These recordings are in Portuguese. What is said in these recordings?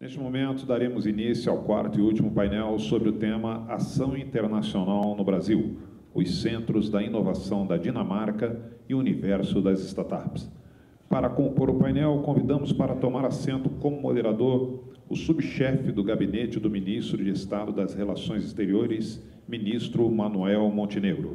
Neste momento, daremos início ao quarto e último painel sobre o tema Ação Internacional no Brasil, os Centros da Inovação da Dinamarca e o Universo das Startups. Para compor o painel, convidamos para tomar assento como moderador o subchefe do Gabinete do Ministro de Estado das Relações Exteriores, ministro Manuel Montenegro.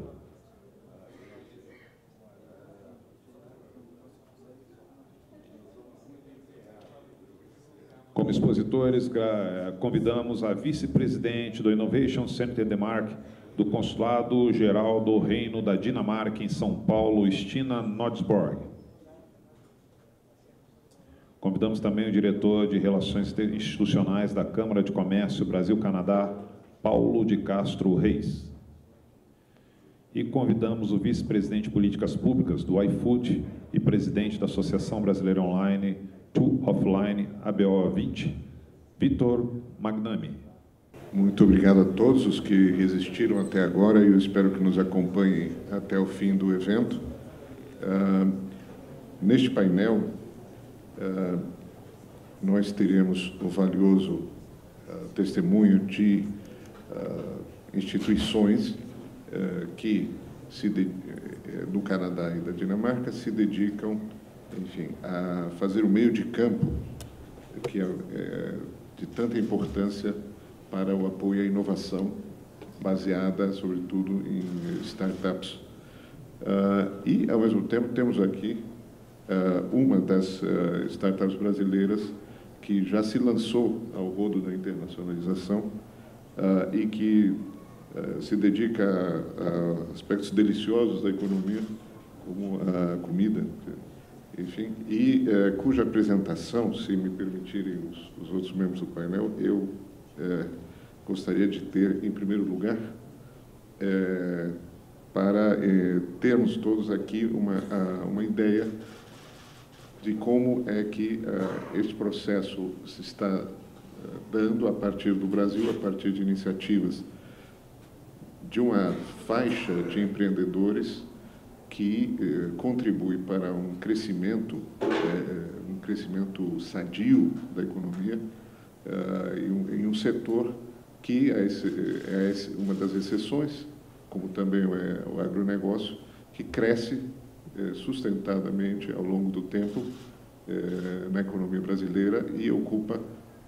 Como expositores, convidamos a vice-presidente do Innovation Center Denmark, do Consulado Geral do Reino da Dinamarca em São Paulo, Stina Nodsborg. Convidamos também o diretor de Relações Institucionais da Câmara de Comércio Brasil-Canadá, Paulo de Castro Reis. E convidamos o vice-presidente de Políticas Públicas do iFood e presidente da Associação Brasileira Online to Offline ABO 20, Vitor Magnami. Muito obrigado a todos os que resistiram até agora e eu espero que nos acompanhem até o fim do evento. Neste painel, nós teremos o valioso testemunho de instituições que, do Canadá e da Dinamarca, se dedicam, enfim, a fazer o meio de campo que é de tanta importância para o apoio à inovação baseada, sobretudo, em startups. E, ao mesmo tempo, temos aqui uma das startups brasileiras que já se lançou ao rodo da internacionalização e que se dedica a aspectos deliciosos da economia, como a comida, enfim, e cuja apresentação, se me permitirem os outros membros do painel, eu gostaria de ter, em primeiro lugar, para termos todos aqui uma ideia de como é que este processo se está dando a partir do Brasil, a partir de iniciativas de uma faixa de empreendedores que contribui para um crescimento sadio da economia em um setor que é uma das exceções, como também é o agronegócio, que cresce sustentadamente ao longo do tempo na economia brasileira e ocupa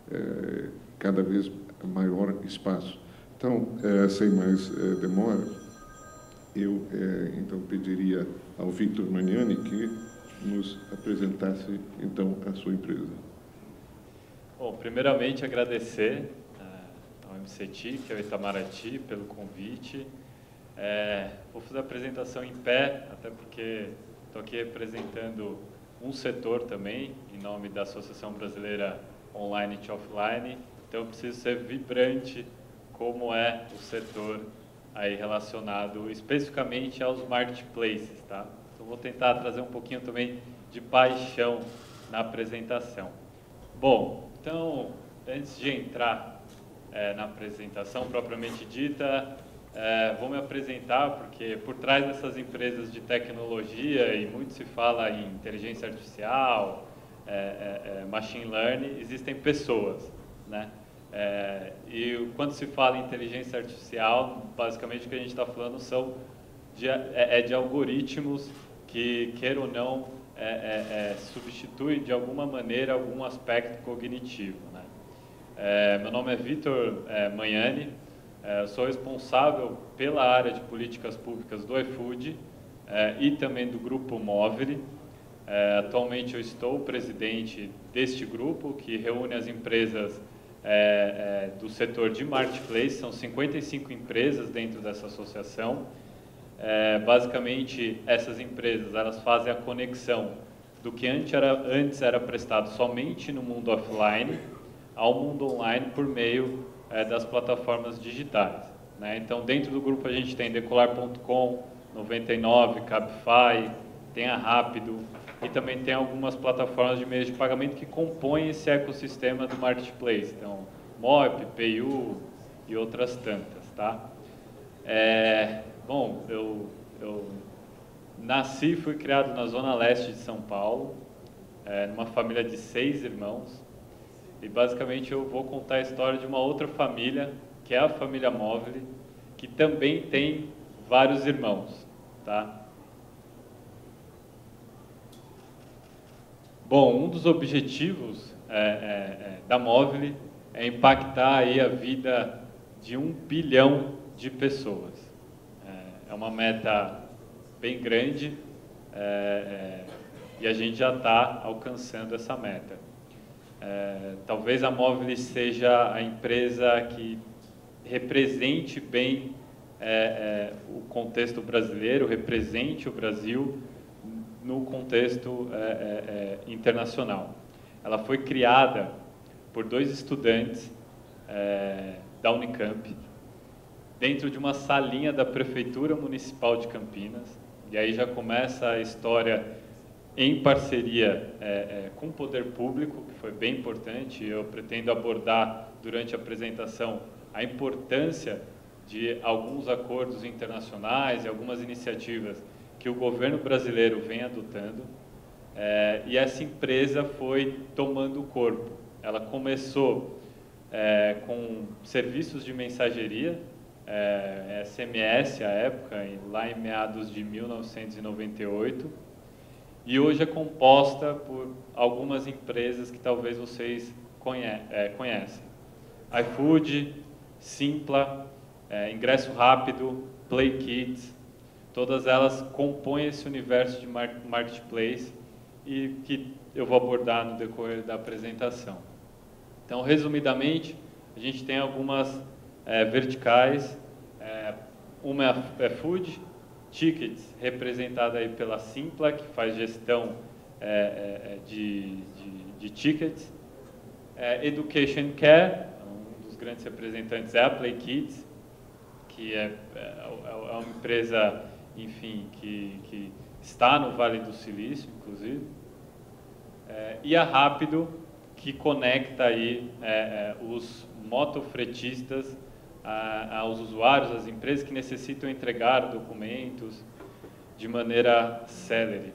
cada vez maior espaço. Então, sem mais demora, eu então pediria ao Vitor Magnani que nos apresentasse então a sua empresa. Bom, primeiramente agradecer ao MCT, que é o Itamaraty, pelo convite. Vou fazer a apresentação em pé, até porque estou aqui representando um setor também, em nome da Associação Brasileira Online to Offline, então eu preciso ser vibrante como é o setor aí relacionado especificamente aos marketplaces, tá? Então vou tentar trazer um pouquinho também de paixão na apresentação. Bom, então antes de entrar na apresentação propriamente dita, vou me apresentar porque por trás dessas empresas de tecnologia, e muito se fala em inteligência artificial, machine learning, existem pessoas, né? E quando se fala em inteligência artificial, basicamente o que a gente está falando de algoritmos que, queira ou não, substitui de alguma maneira algum aspecto cognitivo, né? Meu nome é Vitor Magnani, sou responsável pela área de políticas públicas do iFood e também do Grupo Movile. Atualmente eu estou presidente deste grupo que reúne as empresas do setor de marketplace, são 55 empresas dentro dessa associação. Basicamente, essas empresas elas fazem a conexão do que antes era prestado somente no mundo offline ao mundo online por meio das plataformas digitais, né? Então, dentro do grupo a gente tem Decolar.com, 99, Cabify, tem a Rápido e também tem algumas plataformas de meios de pagamento que compõem esse ecossistema do marketplace. Então, Moip, PayU e outras tantas, tá? Bom, eu nasci e fui criado na zona leste de São Paulo, numa família de 6 irmãos. e basicamente eu vou contar a história de uma outra família, que é a família Movile, que também tem vários irmãos, tá? Bom, um dos objetivos da Movile é impactar aí a vida de 1 bilhão de pessoas. É uma meta bem grande e a gente já está alcançando essa meta. Talvez a Movile seja a empresa que represente bem o contexto brasileiro, represente o Brasil no contexto internacional. Ela foi criada por 2 estudantes da Unicamp, dentro de uma salinha da Prefeitura Municipal de Campinas, e aí já começa a história em parceria com o poder público, que foi bem importante. Eu pretendo abordar durante a apresentação a importância de alguns acordos internacionais e algumas iniciativas que o governo brasileiro vem adotando, e essa empresa foi tomando corpo. Ela começou com serviços de mensageria, SMS à época, lá em meados de 1998, e hoje é composta por algumas empresas que talvez vocês conhecem. iFood, Simpla, Ingresso Rápido, Play Kids. Todas elas compõem esse universo de marketplace e que eu vou abordar no decorrer da apresentação. Então, resumidamente, a gente tem algumas verticais. Uma é Food, Tickets, representada aí pela Simpla, que faz gestão de tickets. Education Care, um dos grandes representantes é a Play Kids, que é uma empresa, enfim, que está no Vale do Silício, inclusive, e a Rápido, que conecta aí os motofretistas aos usuários, às empresas que necessitam entregar documentos de maneira célere.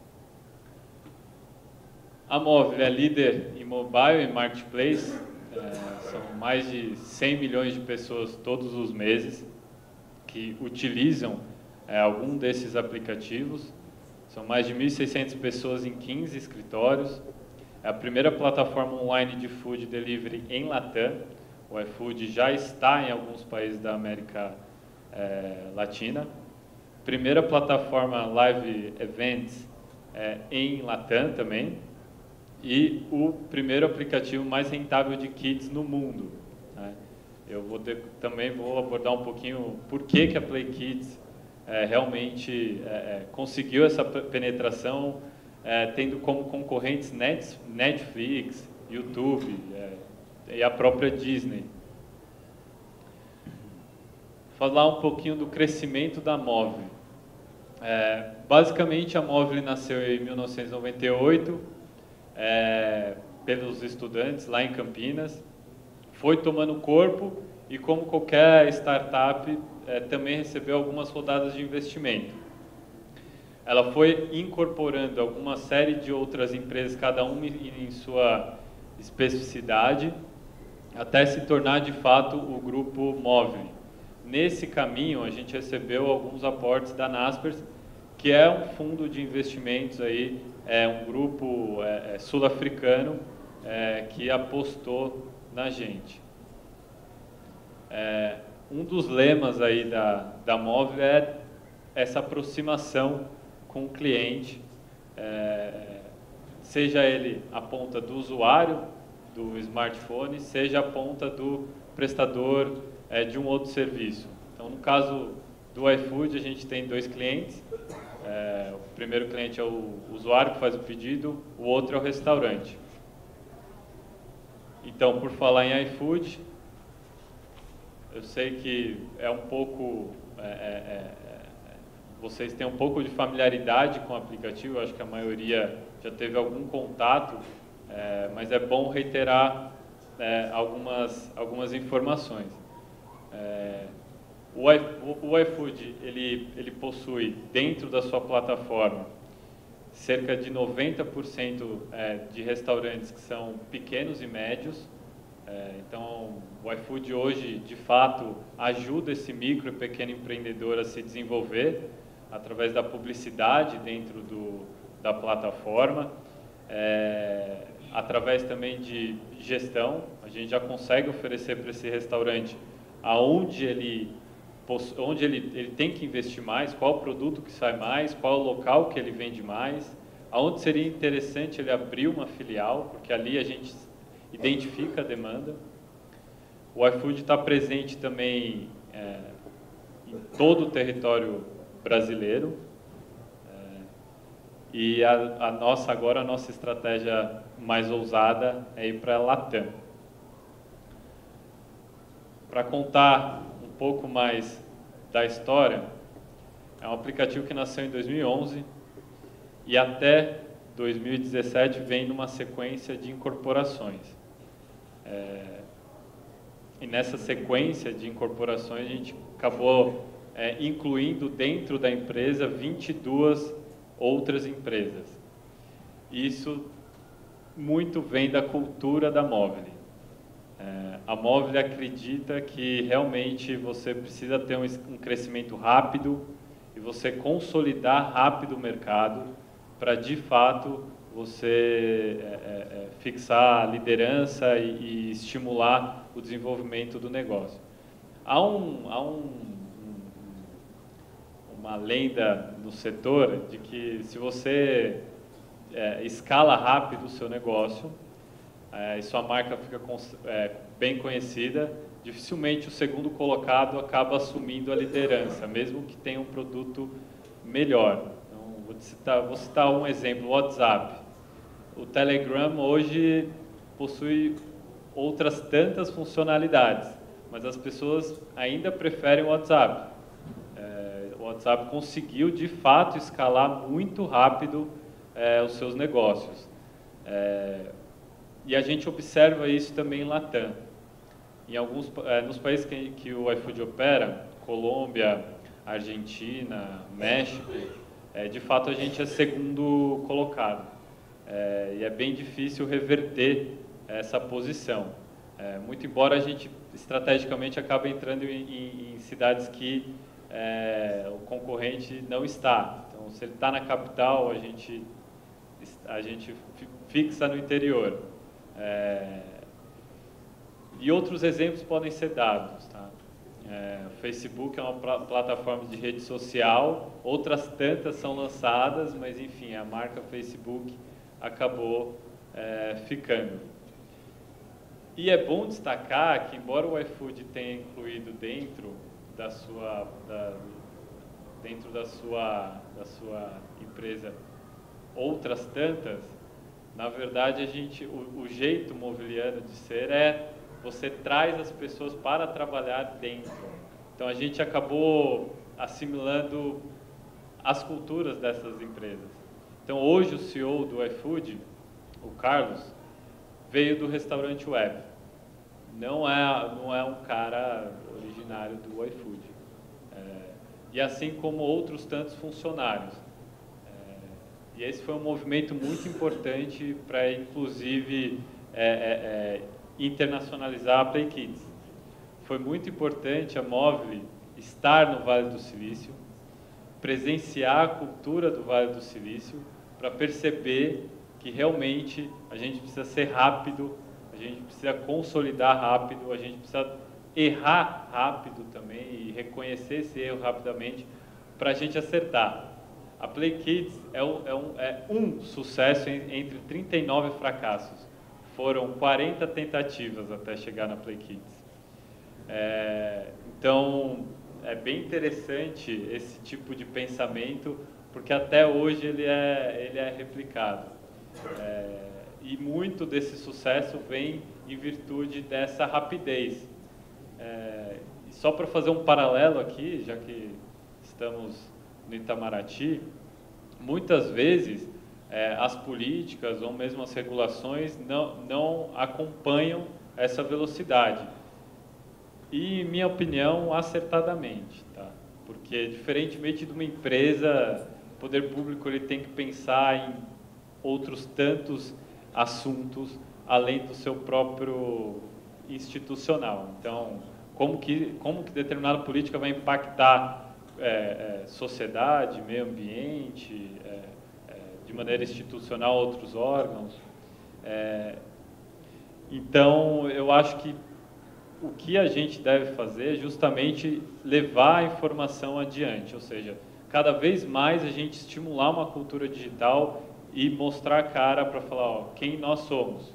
A Movile é líder em mobile e marketplace, são mais de 100 milhões de pessoas todos os meses que utilizam algum desses aplicativos. São mais de 1.600 pessoas em 15 escritórios. É a primeira plataforma online de food delivery em Latam. O iFood já está em alguns países da América Latina. Primeira plataforma live events em Latam também. E o primeiro aplicativo mais rentável de kids no mundo. Eu também vou abordar um pouquinho por que a Play Kids realmente conseguiu essa penetração, tendo como concorrentes Netflix, YouTube e a própria Disney. Falar um pouquinho do crescimento da Movile. Basicamente, a Movile nasceu em 1998, pelos estudantes lá em Campinas, foi tomando corpo e, como qualquer startup, também recebeu algumas rodadas de investimento. Ela foi incorporando alguma série de outras empresas, cada uma em sua especificidade, até se tornar de fato o grupo Movile. Nesse caminho, a gente recebeu alguns aportes da Naspers, que é um fundo de investimentos aí, um grupo sul-africano que apostou na gente. Um dos lemas aí da Movile é essa aproximação com o cliente, seja ele a ponta do usuário do smartphone, seja a ponta do prestador de um outro serviço. Então, no caso do iFood, a gente tem 2 clientes. O primeiro cliente é o usuário que faz o pedido, o outro é o restaurante. Então, por falar em iFood, eu sei que é um pouco... vocês têm um pouco de familiaridade com o aplicativo, eu acho que a maioria já teve algum contato, mas é bom reiterar algumas informações. O iFood, ele possui dentro da sua plataforma cerca de 90% de restaurantes que são pequenos e médios. Então, o iFood hoje, de fato, ajuda esse micro e pequeno empreendedor a se desenvolver através da publicidade dentro da plataforma, através também de gestão. A gente já consegue oferecer para esse restaurante aonde ele tem que investir mais, qual o produto que sai mais, qual o local que ele vende mais, aonde seria interessante ele abrir uma filial, porque ali a gente identifica a demanda. O iFood está presente também em todo o território brasileiro. E agora a nossa estratégia mais ousada é ir para a Latam. Para contar um pouco mais da história, é um aplicativo que nasceu em 2011 e até 2017 vem numa sequência de incorporações. E nessa sequência de incorporações a gente acabou incluindo dentro da empresa 22 outras empresas. Isso muito vem da cultura da Movile. A Movile acredita que realmente você precisa ter um crescimento rápido e você consolidar rápido o mercado para, de fato, você fixar a liderança e estimular o desenvolvimento do negócio. Há uma lenda no setor de que se você escala rápido o seu negócio e sua marca fica bem conhecida, dificilmente o segundo colocado acaba assumindo a liderança, mesmo que tenha um produto melhor. Então, vou citar um exemplo, o WhatsApp. O Telegram hoje possui outras tantas funcionalidades, mas as pessoas ainda preferem o WhatsApp. O WhatsApp conseguiu, de fato, escalar muito rápido os seus negócios. E a gente observa isso também em Latam. Nos países que o iFood opera, Colômbia, Argentina, México, de fato a gente é segundo colocado. E é bem difícil reverter essa posição. Muito embora a gente estrategicamente acabe entrando em cidades que o concorrente não está. Então, se ele está na capital, a gente fixa no interior. E outros exemplos podem ser dados. Tá? O Facebook é uma plataforma de rede social, outras tantas são lançadas, mas enfim, a marca Facebook acabou ficando. E é bom destacar que, embora o iFood tenha incluído dentro da sua empresa outras tantas, na verdade o jeito moviliano de ser você traz as pessoas para trabalhar dentro. Então a gente acabou assimilando as culturas dessas empresas. Então hoje o CEO do iFood, o Carlos, veio do restaurante web. Não é um cara originário do iFood. E assim como outros tantos funcionários. E esse foi um movimento muito importante para, inclusive, internacionalizar a Play Kids. Foi muito importante a Movile estar no Vale do Silício, presenciar a cultura do Vale do Silício, para perceber que realmente a gente precisa ser rápido, a gente precisa consolidar rápido, a gente precisa errar rápido também e reconhecer esse erro rapidamente para a gente acertar. A Play Kids é um sucesso entre 39 fracassos. Foram 40 tentativas até chegar na Play Kids. Então, é bem interessante esse tipo de pensamento, porque até hoje ele é replicado. E muito desse sucesso vem em virtude dessa rapidez. E só para fazer um paralelo aqui, já que estamos no Itamaraty, muitas vezes as políticas ou mesmo as regulações não acompanham essa velocidade. E, em minha opinião, acertadamente, tá? Porque, diferentemente de uma empresa o poder público ele tem que pensar em outros tantos assuntos além do seu próprio institucional. Então, como que determinada política vai impactar sociedade, meio ambiente, de maneira institucional outros órgãos. Então, eu acho que o que a gente deve fazer é justamente levar a informação adiante, ou seja, cada vez mais a gente estimular uma cultura digital e mostrar a cara para falar, ó, quem nós somos.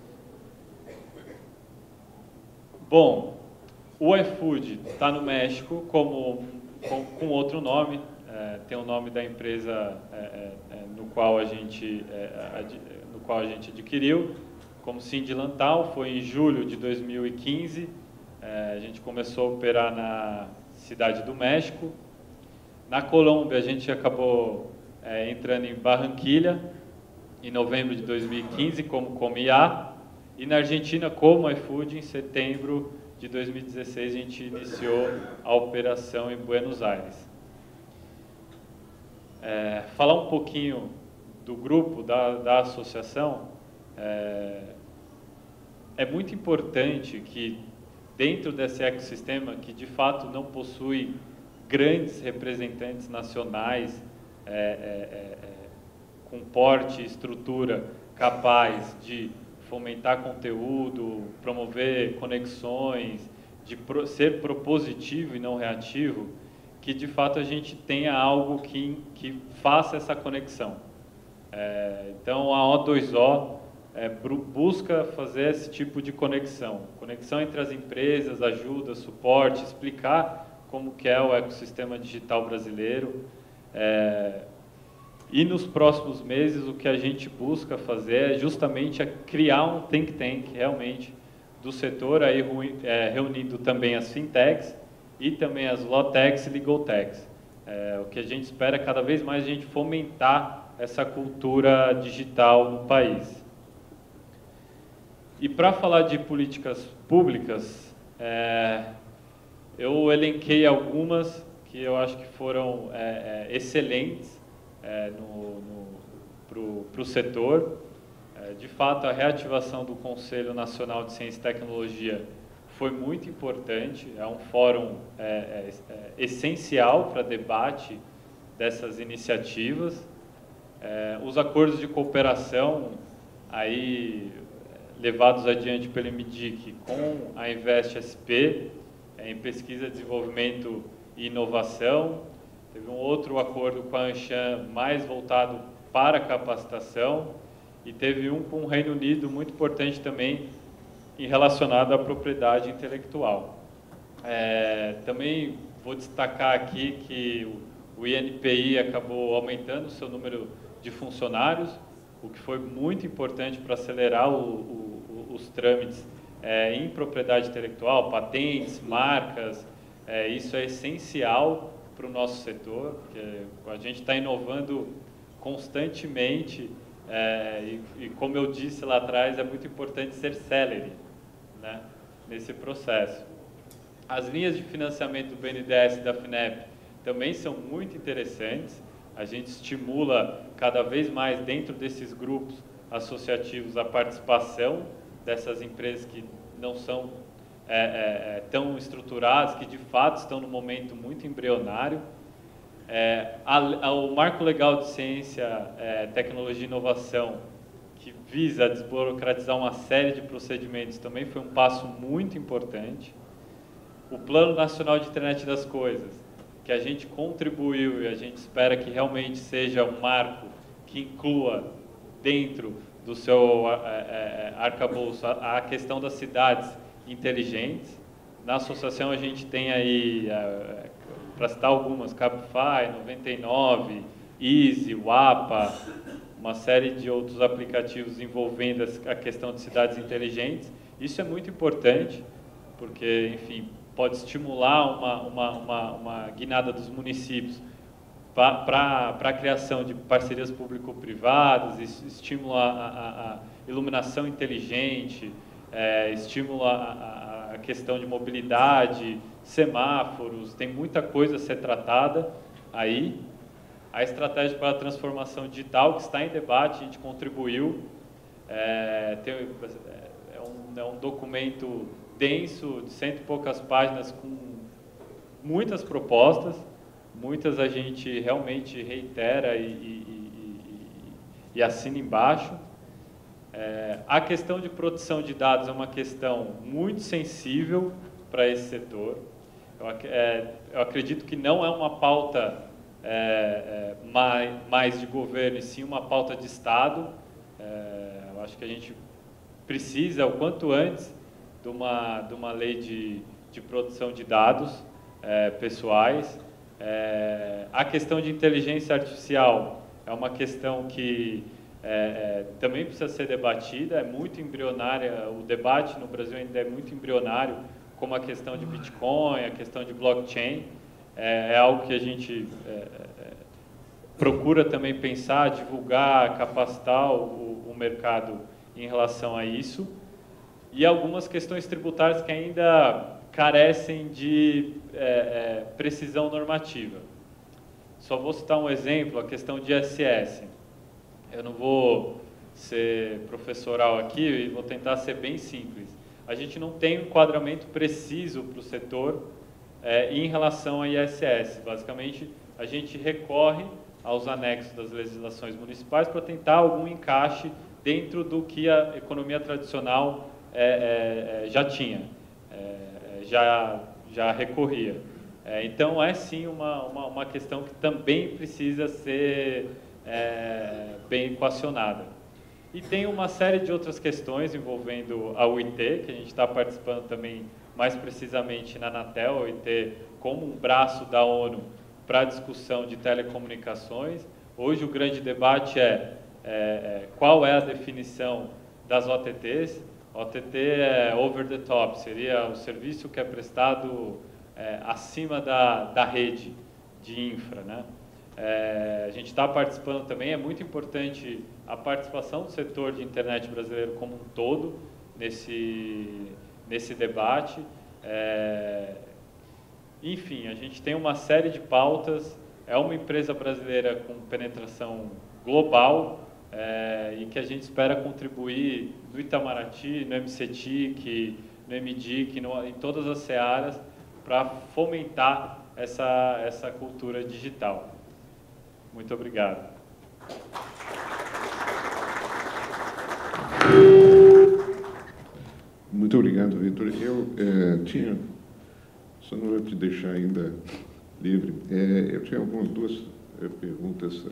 Bom, o iFood está no México com outro nome, tem o nome da empresa no qual a gente adquiriu, como Cindy Lantal. Foi em julho de 2015, a gente começou a operar na Cidade do México. Na Colômbia, a gente acabou entrando em Barranquilla, em novembro de 2015, como Comiá, e na Argentina, como iFood, em setembro de 2016, a gente iniciou a operação em Buenos Aires. Falar um pouquinho do grupo, da associação. É muito importante que, dentro desse ecossistema, que de fato não possui grandes representantes nacionais com porte e estrutura capaz de fomentar conteúdo, promover conexões, de ser propositivo e não reativo, que de fato a gente tenha algo que faça essa conexão. Então a O2O busca fazer esse tipo de conexão entre as empresas, ajuda, suporte, explicar como que é o ecossistema digital brasileiro. E nos próximos meses o que a gente busca fazer é justamente criar um think tank realmente do setor, aí reunindo também as fintechs e também as lawtechs e legaltechs. O que a gente espera é cada vez mais a gente fomentar essa cultura digital no país. E para falar de políticas públicas, eu elenquei algumas que eu acho que foram excelentes para o setor. De fato, a reativação do Conselho Nacional de Ciência e Tecnologia foi muito importante, é um fórum essencial para debate dessas iniciativas. Os acordos de cooperação aí levados adiante pelo MDIC com a Invest SP em pesquisa, desenvolvimento e inovação. Teve um outro acordo com a Anshan mais voltado para a capacitação e teve um com o Reino Unido muito importante também relacionado à propriedade intelectual. Também vou destacar aqui que o INPI acabou aumentando o seu número de funcionários, o que foi muito importante para acelerar os trâmites em propriedade intelectual, patentes, marcas. Isso é essencial para o nosso setor, porque a gente está inovando constantemente e como eu disse lá atrás, é muito importante ser célere, né, nesse processo. As linhas de financiamento do BNDES e da FINEP também são muito interessantes. A gente estimula cada vez mais dentro desses grupos associativos a participação dessas empresas que não são tão estruturadas, que de fato estão no momento muito embrionário. O Marco Legal de Ciência, Tecnologia e Inovação, que visa desburocratizar uma série de procedimentos, também foi um passo muito importante. O Plano Nacional de Internet das Coisas, que a gente contribuiu e a gente espera que realmente seja um marco que inclua dentro do seu arcabouço a questão das cidades inteligentes. Na associação a gente tem aí, para citar algumas, Cabify, 99, Easy, Wapa, uma série de outros aplicativos envolvendo a questão de cidades inteligentes. Isso é muito importante, porque, enfim, pode estimular uma guinada dos municípios para a criação de parcerias público-privadas, estimula a iluminação inteligente, estimula a questão de mobilidade, semáforos, tem muita coisa a ser tratada aí. a estratégia para a transformação digital, que está em debate, a gente contribuiu. É um documento denso, de 100 e poucas páginas, com muitas propostas, muitas a gente realmente reitera e assina embaixo. A questão de proteção de dados é uma questão muito sensível para esse setor. Eu acredito que não é uma pauta mais de governo, e sim uma pauta de Estado. Eu acho que a gente precisa, o quanto antes, de uma lei de proteção de dados pessoais. A questão de inteligência artificial é uma questão que também precisa ser debatida, é muito embrionária, o debate no Brasil ainda é muito embrionário, como a questão de Bitcoin, a questão de blockchain, é algo que a gente procura também pensar, divulgar, capacitar o mercado em relação a isso, e algumas questões tributárias que ainda carecem de precisão normativa. Só vou citar um exemplo, a questão de ISS. Eu não vou ser professoral aqui e vou tentar ser bem simples. A gente não tem um enquadramento preciso para o setor em relação a ISS. Basicamente, a gente recorre aos anexos das legislações municipais para tentar algum encaixe dentro do que a economia tradicional já tinha, já recorria. Então, é sim uma questão que também precisa ser bem equacionada. E tem uma série de outras questões envolvendo a UIT, que a gente está participando também mais precisamente na Anatel, a UIT como um braço da ONU para a discussão de telecomunicações. Hoje o grande debate qual é a definição das OTTs. OTT é over the top, seria o serviço que é prestado acima da rede de infra, né? A gente está participando também, é muito importante a participação do setor de internet brasileiro como um todo nesse debate. Enfim, a gente tem uma série de pautas, é uma empresa brasileira com penetração global e que a gente espera contribuir no Itamaraty, no MCTIC, no MDIC, em todas as searas, para fomentar essa cultura digital. Muito obrigado. Muito obrigado, Vitor. Eu tinha, só não vou te deixar ainda livre, eu tinha duas perguntas.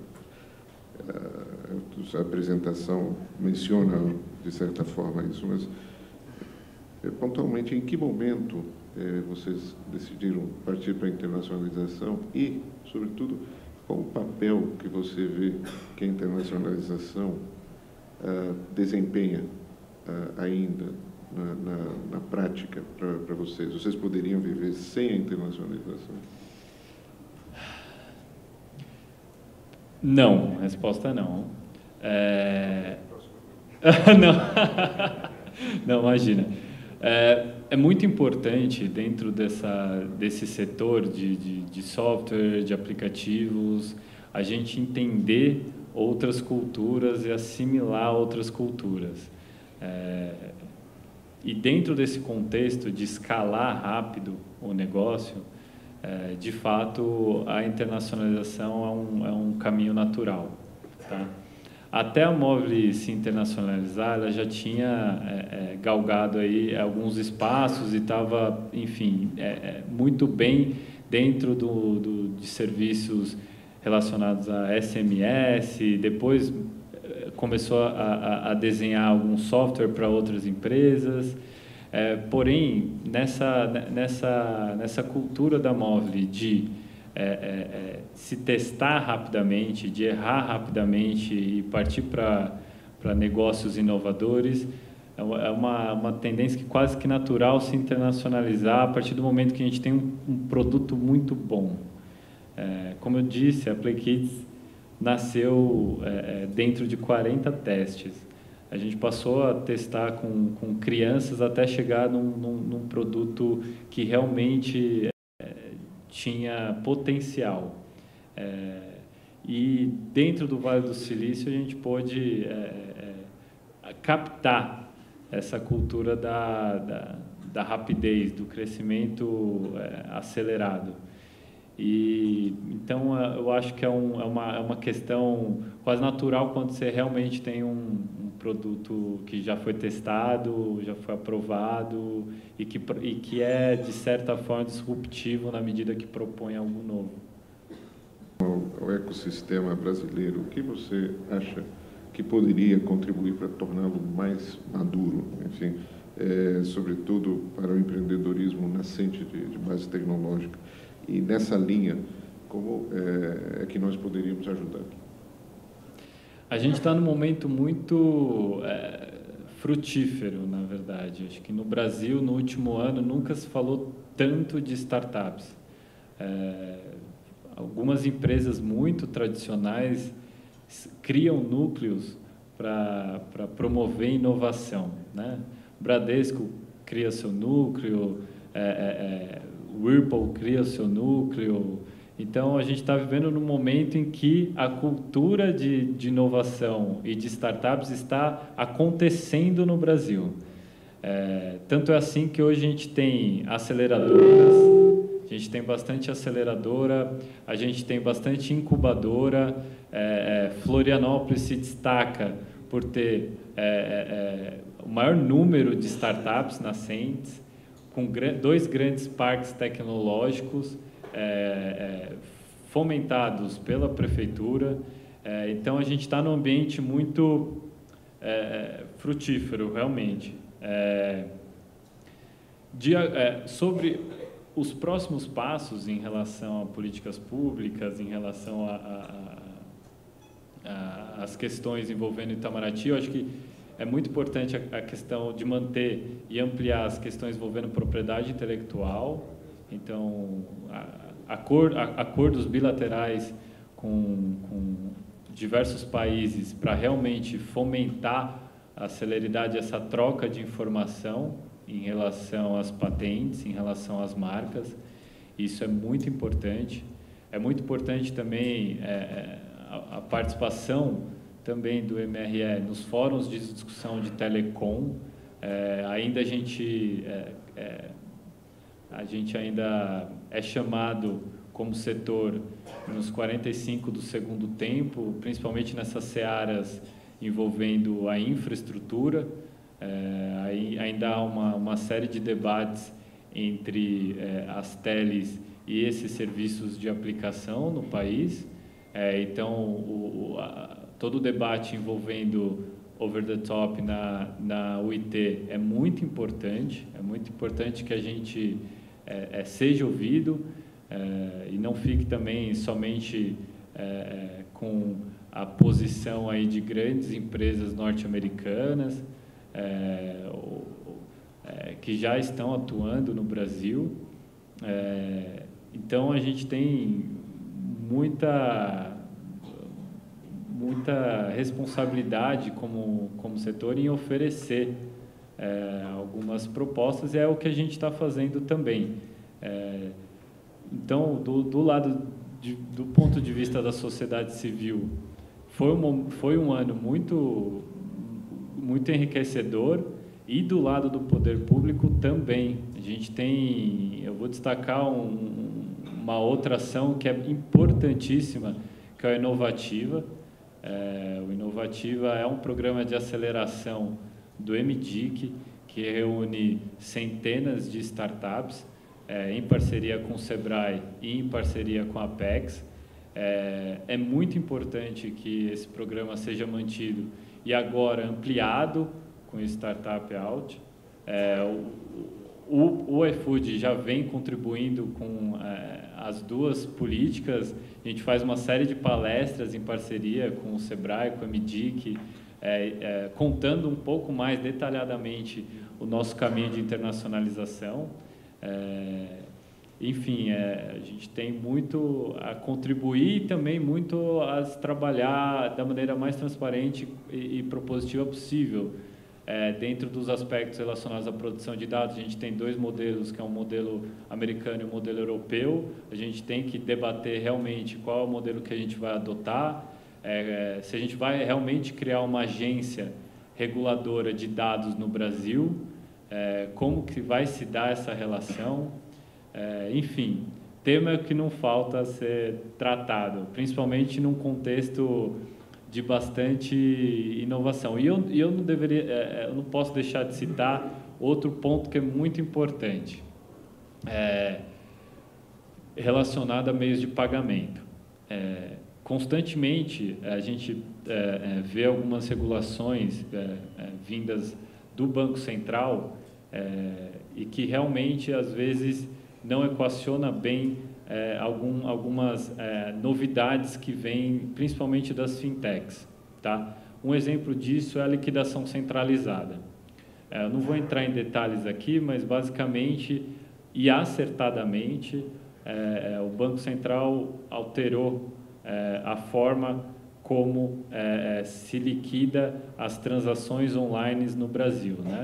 A apresentação menciona, de certa forma, isso, mas pontualmente, em que momento vocês decidiram partir para a internacionalização e, sobretudo, qual o papel que você vê que a internacionalização desempenha ainda na prática para vocês? Vocês poderiam viver sem a internacionalização? Não, a resposta é não. Não, imagina. É muito importante dentro desse setor de software, de aplicativos, a gente entender outras culturas e assimilar outras culturas. E dentro desse contexto de escalar rápido o negócio, de fato, a internacionalização é um caminho natural. Tá? Até a Movile se internacionalizar, ela já tinha galgado aí alguns espaços e estava, enfim, muito bem dentro de serviços relacionados a SMS, depois começou a desenhar algum software para outras empresas. Porém, nessa cultura da Movile de se testar rapidamente, de errar rapidamente e partir para negócios inovadores, é uma tendência que quase que natural se internacionalizar a partir do momento que a gente tem um produto muito bom. Como eu disse, a PlayKids nasceu dentro de 40 testes. A gente passou a testar com crianças até chegar num produto que realmente tinha potencial. e dentro do Vale do Silício a gente pôde captar essa cultura da rapidez, do crescimento acelerado. E então eu acho que é uma questão quase natural quando você realmente tem um produto que já foi testado, já foi aprovado e que é de certa forma disruptivo na medida que propõe algo novo. O ecossistema brasileiro, o que você acha que poderia contribuir para torná-lo mais maduro, enfim, sobretudo para o empreendedorismo nascente de base tecnológica? E nessa linha, como é que nós poderíamos ajudar? A gente está num momento muito frutífero, na verdade. Acho que no Brasil, no último ano, nunca se falou tanto de startups. Algumas empresas muito tradicionais criam núcleos para promover inovação, né? O Bradesco cria seu núcleo, o Whirlpool cria seu núcleo. Então, a gente está vivendo num momento em que a cultura de inovação e de startups está acontecendo no Brasil. Tanto é assim que hoje a gente tem aceleradoras, a gente tem bastante aceleradora, a gente tem bastante incubadora. Florianópolis se destaca por ter o maior número de startups nascentes, com 2 grandes parques tecnológicos fomentados pela prefeitura. Então, a gente está num ambiente muito frutífero, realmente. Sobre os próximos passos em relação a políticas públicas, em relação às questões envolvendo Itamaraty, eu acho que é muito importante a questão de manter e ampliar as questões envolvendo propriedade intelectual. Então, acordos bilaterais com diversos países para realmente fomentar a celeridade dessa troca de informação em relação às patentes, em relação às marcas. Isso é muito importante. É muito importante também a participação também do MRE nos fóruns de discussão de telecom. Ainda a gente ainda é chamado como setor nos 45 do segundo tempo, principalmente nessas searas envolvendo a infraestrutura. Ainda há uma série de debates entre as teles e esses serviços de aplicação no país. Então, todo o debate envolvendo over the top na UIT é muito importante que a gente seja ouvido e não fique também somente com a posição aí de grandes empresas norte-americanas que já estão atuando no Brasil. Então, a gente tem muita responsabilidade como setor em oferecer algumas propostas, e é o que a gente está fazendo também. Então, do lado do ponto de vista da sociedade civil, foi um ano muito enriquecedor, e do lado do poder público também. A gente tem, eu vou destacar uma outra ação que é importantíssima, que é a Inovativa. O Inovativa é um programa de aceleração do MDIC, que reúne centenas de startups, em parceria com o Sebrae e em parceria com a Apex. É muito importante que esse programa seja mantido e agora ampliado com o Startup Out. O iFood já vem contribuindo com as duas políticas. A gente faz uma série de palestras em parceria com o Sebrae, com a MDIC, contando um pouco mais detalhadamente o nosso caminho de internacionalização. Enfim, a gente tem muito a contribuir e também muito a trabalhar da maneira mais transparente e propositiva possível. dentro dos aspectos relacionados à produção de dados. A gente tem dois modelos, que é um modelo americano e um modelo europeu. A gente tem que debater realmente qual é o modelo que a gente vai adotar, se a gente vai realmente criar uma agência reguladora de dados no Brasil, como que vai se dar essa relação, enfim, tema que não falta a ser tratado, principalmente num contexto de bastante inovação. E eu não deveria, eu não posso deixar de citar outro ponto que é muito importante, relacionado a meios de pagamento. Constantemente a gente vê algumas regulações vindas do Banco Central e que realmente às vezes não equaciona bem algumas novidades que vêm principalmente das fintechs, tá? Um exemplo disso é a liquidação centralizada. Eu não vou entrar em detalhes aqui, mas basicamente e acertadamente o Banco Central alterou a forma como se liquida as transações online no Brasil, né?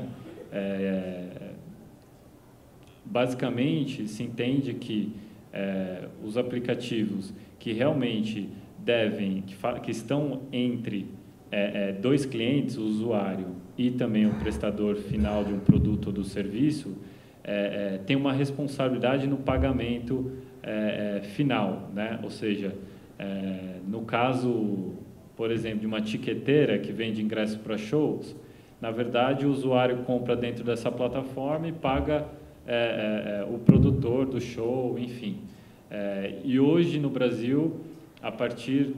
Basicamente, se entende que os aplicativos que realmente que estão entre dois clientes, o usuário e também o prestador final de um produto ou do serviço, tem uma responsabilidade no pagamento final, né? Ou seja, no caso, por exemplo, de uma tiqueteira que vende ingressos para shows, na verdade o usuário compra dentro dessa plataforma e paga o produtor do show, enfim. E hoje no Brasil, a partir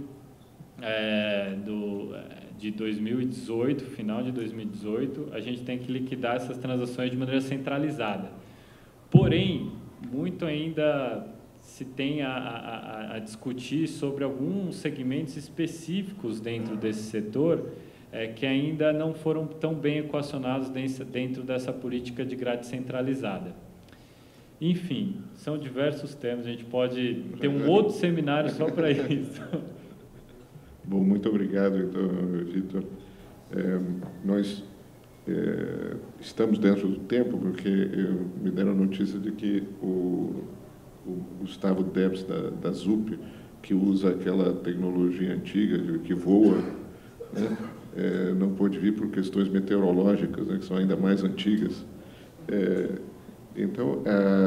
de 2018, final de 2018, a gente tem que liquidar essas transações de maneira centralizada. Porém, muito ainda se tem a discutir sobre alguns segmentos específicos dentro desse setor que ainda não foram tão bem equacionados dentro dessa política de grade centralizada. Enfim, são diversos temas, a gente pode ter um outro seminário só para isso. Bom, muito obrigado, então, Vitor. Nós estamos dentro do tempo, porque me deram a notícia de que o Gustavo Debs, da ZUP, que usa aquela tecnologia antiga que voa, né? Não pôde vir por questões meteorológicas, né, que são ainda mais antigas. Então,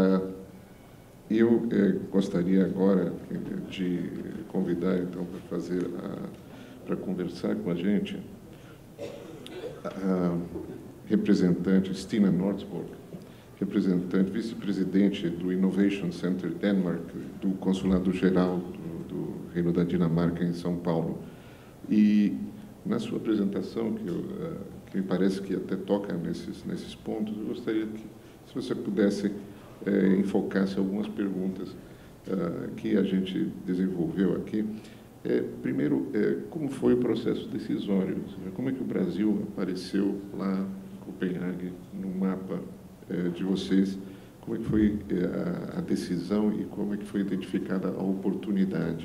eu gostaria agora de convidar, então, para conversar com a gente, a representante Stina Nordsborg, representante, vice-presidente do Innovation Center Denmark, do Consulado-Geral do Reino da Dinamarca em São Paulo. E na sua apresentação, que me parece que até toca nesses pontos, eu gostaria que, se você pudesse, enfocasse algumas perguntas que a gente desenvolveu aqui. Primeiro, como foi o processo decisório? Como é que o Brasil apareceu lá em Copenhague, no mapa de vocês? Como é que foi a decisão e como é que foi identificada a oportunidade?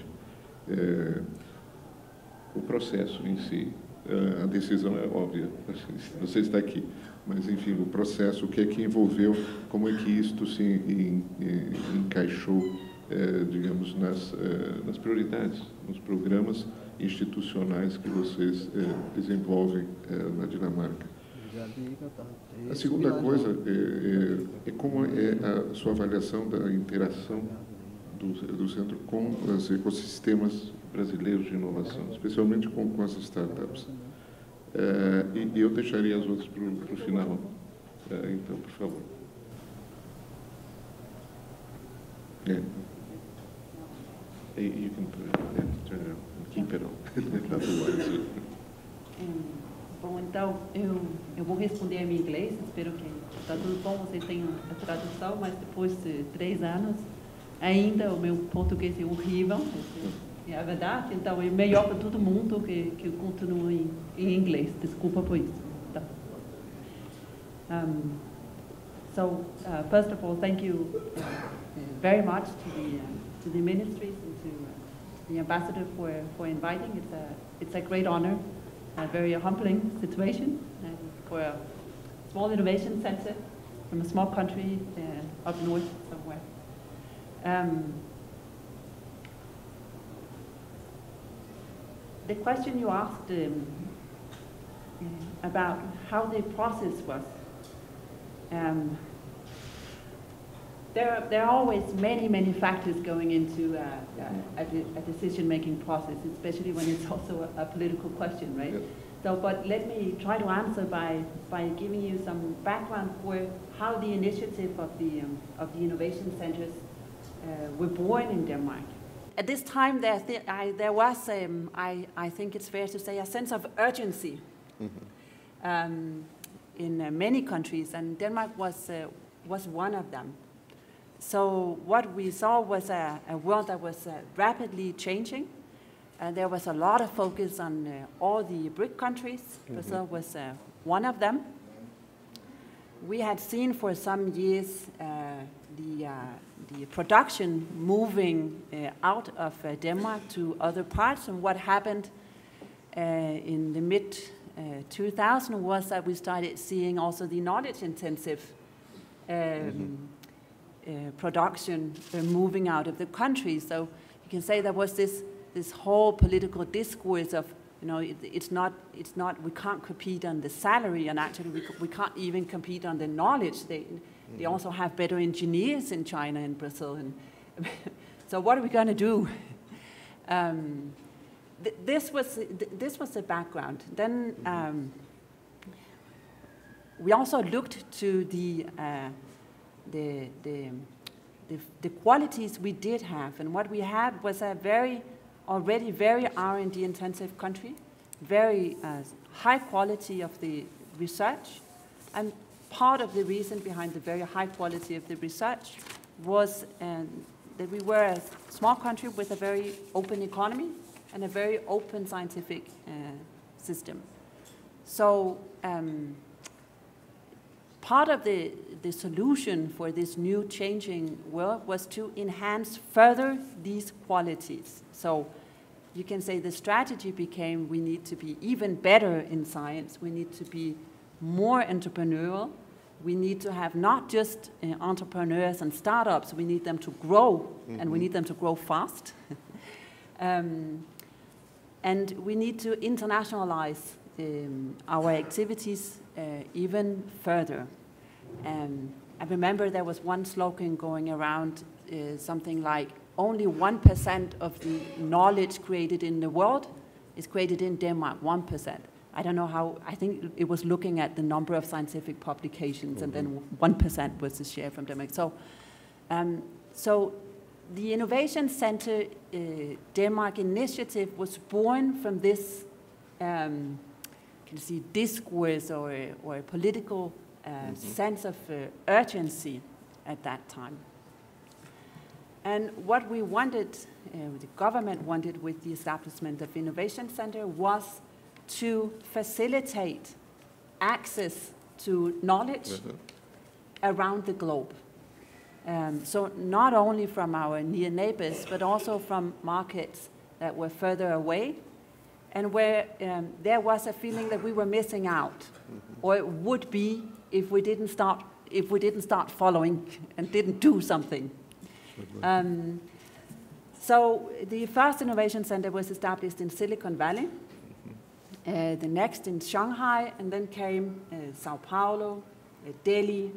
O processo em si, a decisão é óbvia, você está aqui, mas, enfim, o processo, o que é que envolveu, como é que isto se encaixou, digamos, nas prioridades, nos programas institucionais que vocês desenvolvem na Dinamarca. A segunda coisa é como é a sua avaliação da interação do centro com os ecossistemas brasileiros de inovação, especialmente com as startups. E eu deixaria as outras para o final. Então, por favor. You can turn it on, keep it on. Bom, então, eu vou responder em inglês, espero que está tudo bom, vocês tenham a tradução, mas depois de 3 anos, ainda o meu português é horrível, é a verdade, então é melhor para todo mundo que eu continue em inglês, desculpa por isso. Tá. So, first of all, thank you very much to the ministries and to the ambassador for inviting. It's a great honor a very humbling situation for a small innovation center from a small country up north somewhere. The question you asked about how the process was, there are always many factors going into a decision-making process, especially when it's also a political question, right? Yep. So, but let me try to answer by giving you some background for how the initiative of the innovation centers were born in Denmark. At this time, there was, I think it's fair to say, a sense of urgency in many countries, and Denmark was one of them. So what we saw was a world that was rapidly changing. There was a lot of focus on all the BRIC countries. Brazil was one of them. We had seen for some years the production moving out of Denmark to other parts, and what happened in the mid-2000s was that we started seeing also the knowledge-intensive production moving out of the country. So you can say there was this whole political discourse of, you know, it's not we can't compete on the salary, and actually we can't even compete on the knowledge. They also have better engineers in China and Brazil, and so what are we going to do? This was the background. Then we also looked to the qualities we did have, and what we had was a already very R&D intensive country, very high quality of the research, and part of the reason behind the very high quality of the research was that we were a small country with a very open economy and a very open scientific system. So part of the solution for this new changing world was to enhance further these qualities. So you can say the strategy became we need to be even better in science, we need to be more entrepreneurial, we need to have not just entrepreneurs and startups, we need them to grow, and we need them to grow fast. And we need to internationalize our activities even further. I remember there was one slogan going around, something like, only 1% of the knowledge created in the world is created in Denmark, 1%. I don't know how, I think it was looking at the number of scientific publications, and then 1% was the share from Denmark. So, so the Innovation Center Denmark initiative was born from this can you see, discourse or a political sense of urgency at that time. And what we wanted, the government wanted with the establishment of Innovation Center was to facilitate access to knowledge around the globe. So not only from our near neighbors, but also from markets that were further away, and where there was a feeling that we were missing out, or it would be if we didn't start following and didn't do something. So the first Innovation Center was established in Silicon Valley, the next in Shanghai, and then came Sao Paulo, Delhi,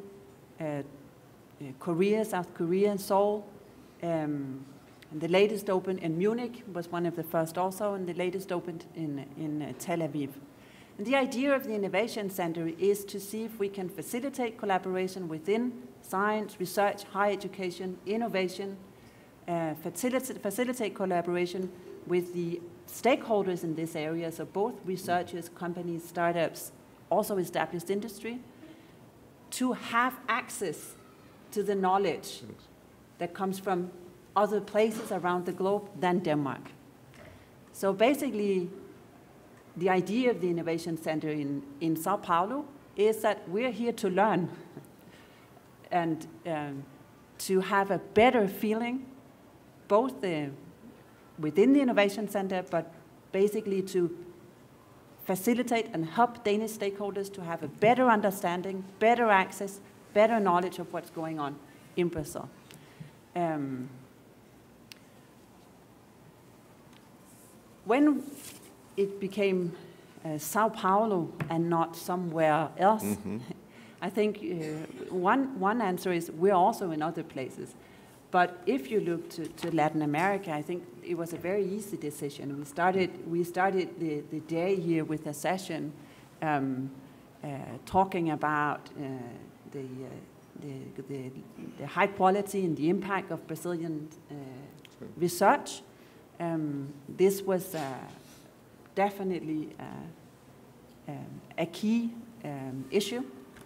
Korea, South Korea, Seoul. And the latest opened in Munich, was one of the first also, and the latest opened in Tel Aviv. And the idea of the Innovation Center is to see if we can facilitate collaboration within science, research, higher education, innovation, facilitate collaboration with the stakeholders in this area, so both researchers, companies, startups, also established industry, to have access to the knowledge that comes from other places around the globe than Denmark. So basically, the idea of the Innovation Center in Sao Paulo is that we're here to learn and to have a better feeling, both within the Innovation Center, but basically to facilitate and help Danish stakeholders to have a better understanding, better access, better knowledge of what's going on in Brazil. When it became Sao Paulo and not somewhere else, I think one answer is we're also in other places. But if you look to Latin America, I think it was a very easy decision. We started the day here with a session talking about the high quality and the impact of Brazilian research. This was definitely a key issue.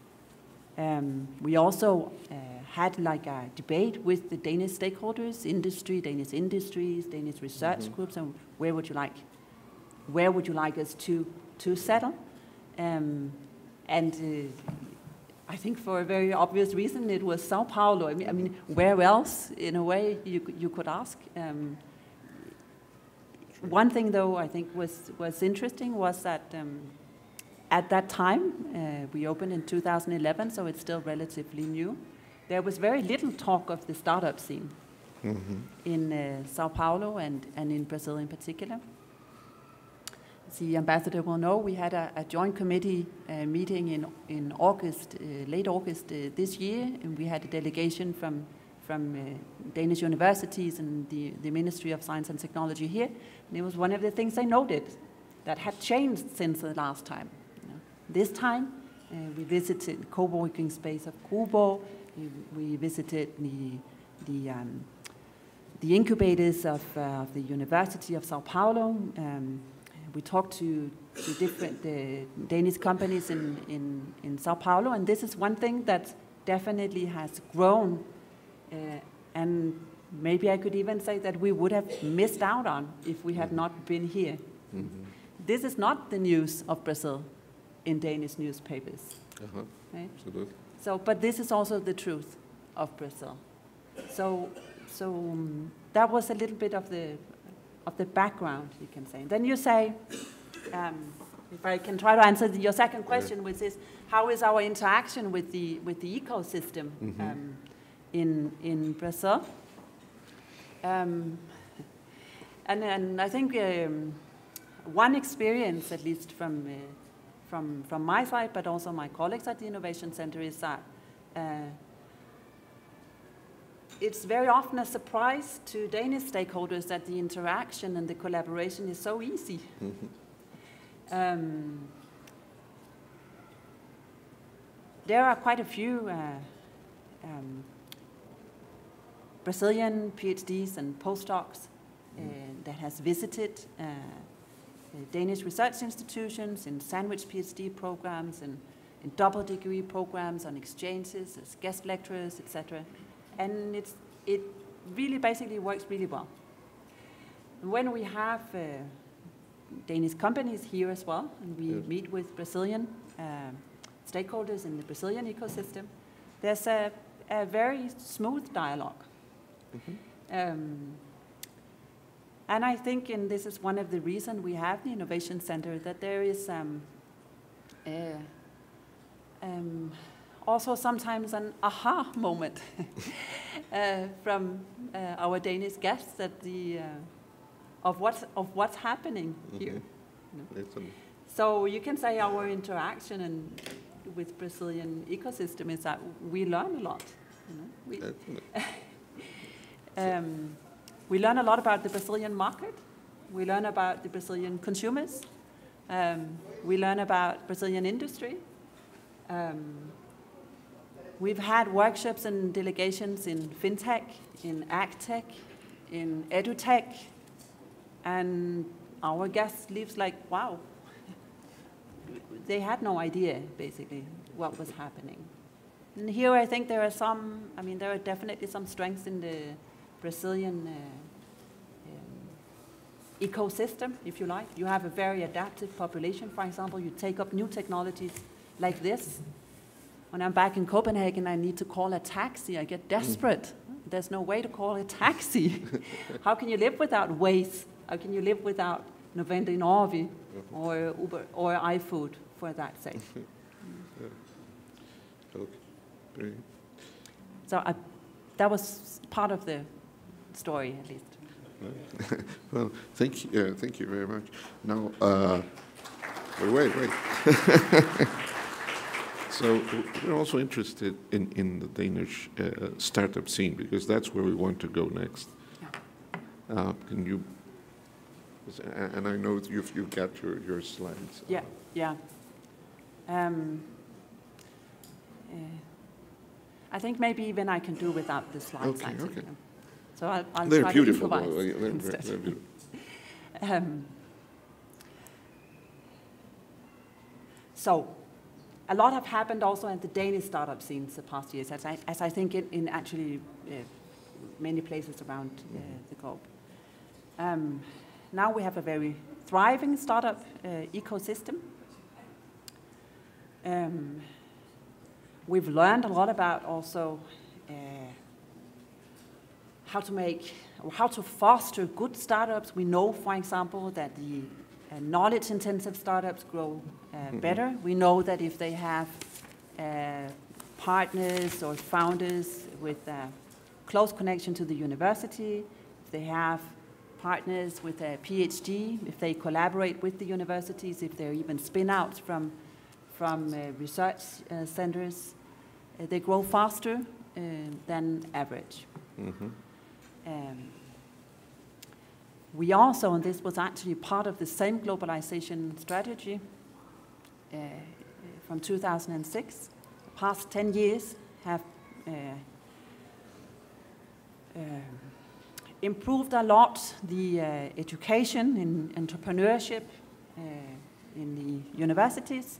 We also had like a debate with the Danish stakeholders, Danish industries, Danish research groups, and where would you like us to settle? I think for a very obvious reason, it was Sao Paulo. I mean, where else, in a way, you could ask? One thing, though, I think was interesting was that at that time, we opened in 2011, so it's still relatively new. There was very little talk of the startup scene in Sao Paulo and in Brazil in particular. As the ambassador will know, we had a joint committee meeting in August, late August this year, and we had a delegation from Danish universities and the Ministry of Science and Technology here. And it was one of the things they noted that had changed since the last time. This time, we visited the co-working space of Cubo. We visited the incubators of the University of Sao Paulo. We talked to different Danish companies in Sao Paulo, and this is one thing that definitely has grown, and maybe I could even say that we would have missed out on if we had not been here. This is not the news of Brazil in Danish newspapers. Right? Absolutely. So, but this is also the truth of Brazil. So that was a little bit of the background, you can say. Then you say, if I can try to answer your second question, which is how is our interaction with the ecosystem in Brazil? And I think one experience, at least from my side, but also my colleagues at the Innovation Center, is that it's very often a surprise to Danish stakeholders that the interaction and the collaboration is so easy. There are quite a few Brazilian PhDs and postdocs that has visited Danish research institutions in sandwich PhD programs and in double degree programs on exchanges as guest lecturers, etc. And it really basically works really well. When we have Danish companies here as well, and we meet with Brazilian stakeholders in the Brazilian ecosystem, there's a very smooth dialogue. And I think, and this is one of the reasons we have the Innovation Center, that there is also sometimes an aha moment from our Danish guests at of what's happening here. So you can say our interaction with Brazilian ecosystem is that we learn a lot. We learn a lot about the Brazilian market. We learn about the Brazilian consumers. We learn about Brazilian industry. We've had workshops and delegations in FinTech, in AgTech, in EduTech, and our guests leaves like, wow. They had no idea, basically, what was happening. And here I think there are definitely some strengths in the Brazilian ecosystem, if you like. You have a very adaptive population, for example. You take up new technologies like this. When I'm back in Copenhagen, I need to call a taxi. I get desperate. There's no way to call a taxi. How can you live without Waze? How can you live without Noventa Inove? or Uber, or iFood, for that sake. Okay. Great. So that was part of the story, at least. Well, thank you very much. Now, wait. So we're also interested in the Danish startup scene, because that's where we want to go next. Yeah. Can you? And I know you've got your slides. Yeah. I think maybe even I can do without the slides. Okay. Actually. So I'll They're try beautiful. to improvise They're instead. beautiful. So, a lot have happened also in the Danish startup scenes the past years, as I think in actually many places around the globe. Now we have a very thriving startup ecosystem. We've learned a lot about also how to foster good startups. We know, for example, that the knowledge-intensive startups grow better. We know that if they have partners or founders with a close connection to the university, if they have partners with a PhD, if they collaborate with the universities, if they're even spin-outs from research centers, they grow faster than average. We also, and this was actually part of the same globalization strategy from 2006, the past 10 years have improved a lot the education in entrepreneurship in the universities.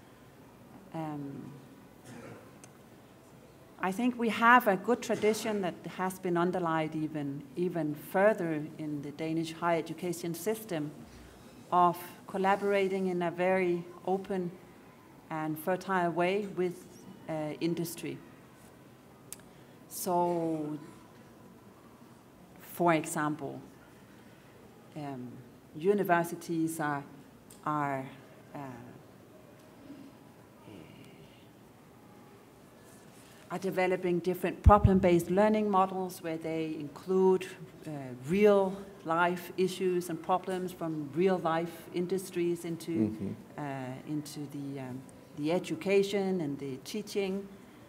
I think we have a good tradition that has been underlined even further in the Danish higher education system of collaborating in a very open and fertile way with industry. So, for example, universities are developing different problem-based learning models where they include real-life issues and problems from real-life industries into the education and the teaching.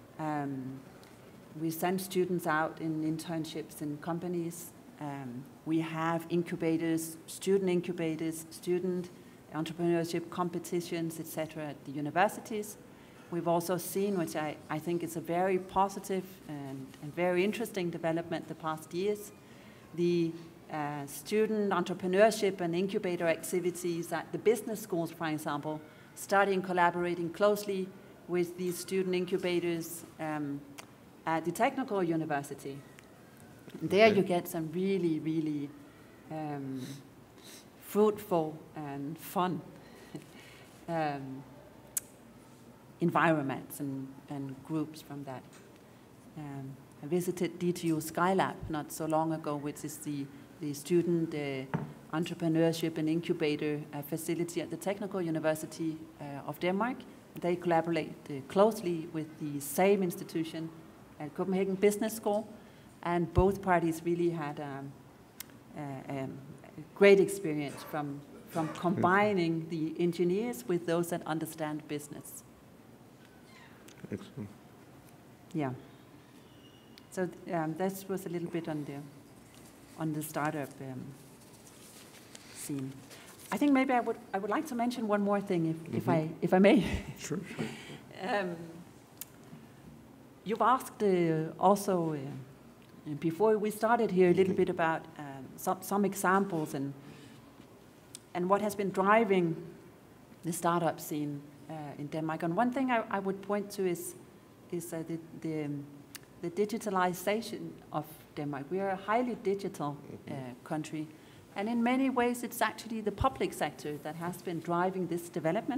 We send students out in internships in companies. We have incubators, student entrepreneurship competitions, etc. at the universities. We've also seen, which I think is a very positive and very interesting development the past years, the student entrepreneurship and incubator activities at the business schools, for example, starting collaborating closely with these student incubators at the technical university. There you get some really, really fruitful and fun environments and groups from that. I visited DTU Skylab not so long ago, which is the student entrepreneurship and incubator facility at the Technical University of Denmark. They collaborate closely with the same institution at Copenhagen Business School, and both parties really had a great experience from combining the engineers with those that understand business. Excellent. Yeah. So that was a little bit on the startup scene. I think maybe I would like to mention one more thing, if I may. Sure. You've asked also before we started here a little bit about some examples and what has been driving the startup scene in Denmark. And one thing I would point to is the digitalization of Denmark. We are a highly digital country, and in many ways it's actually the public sector that has been driving this development.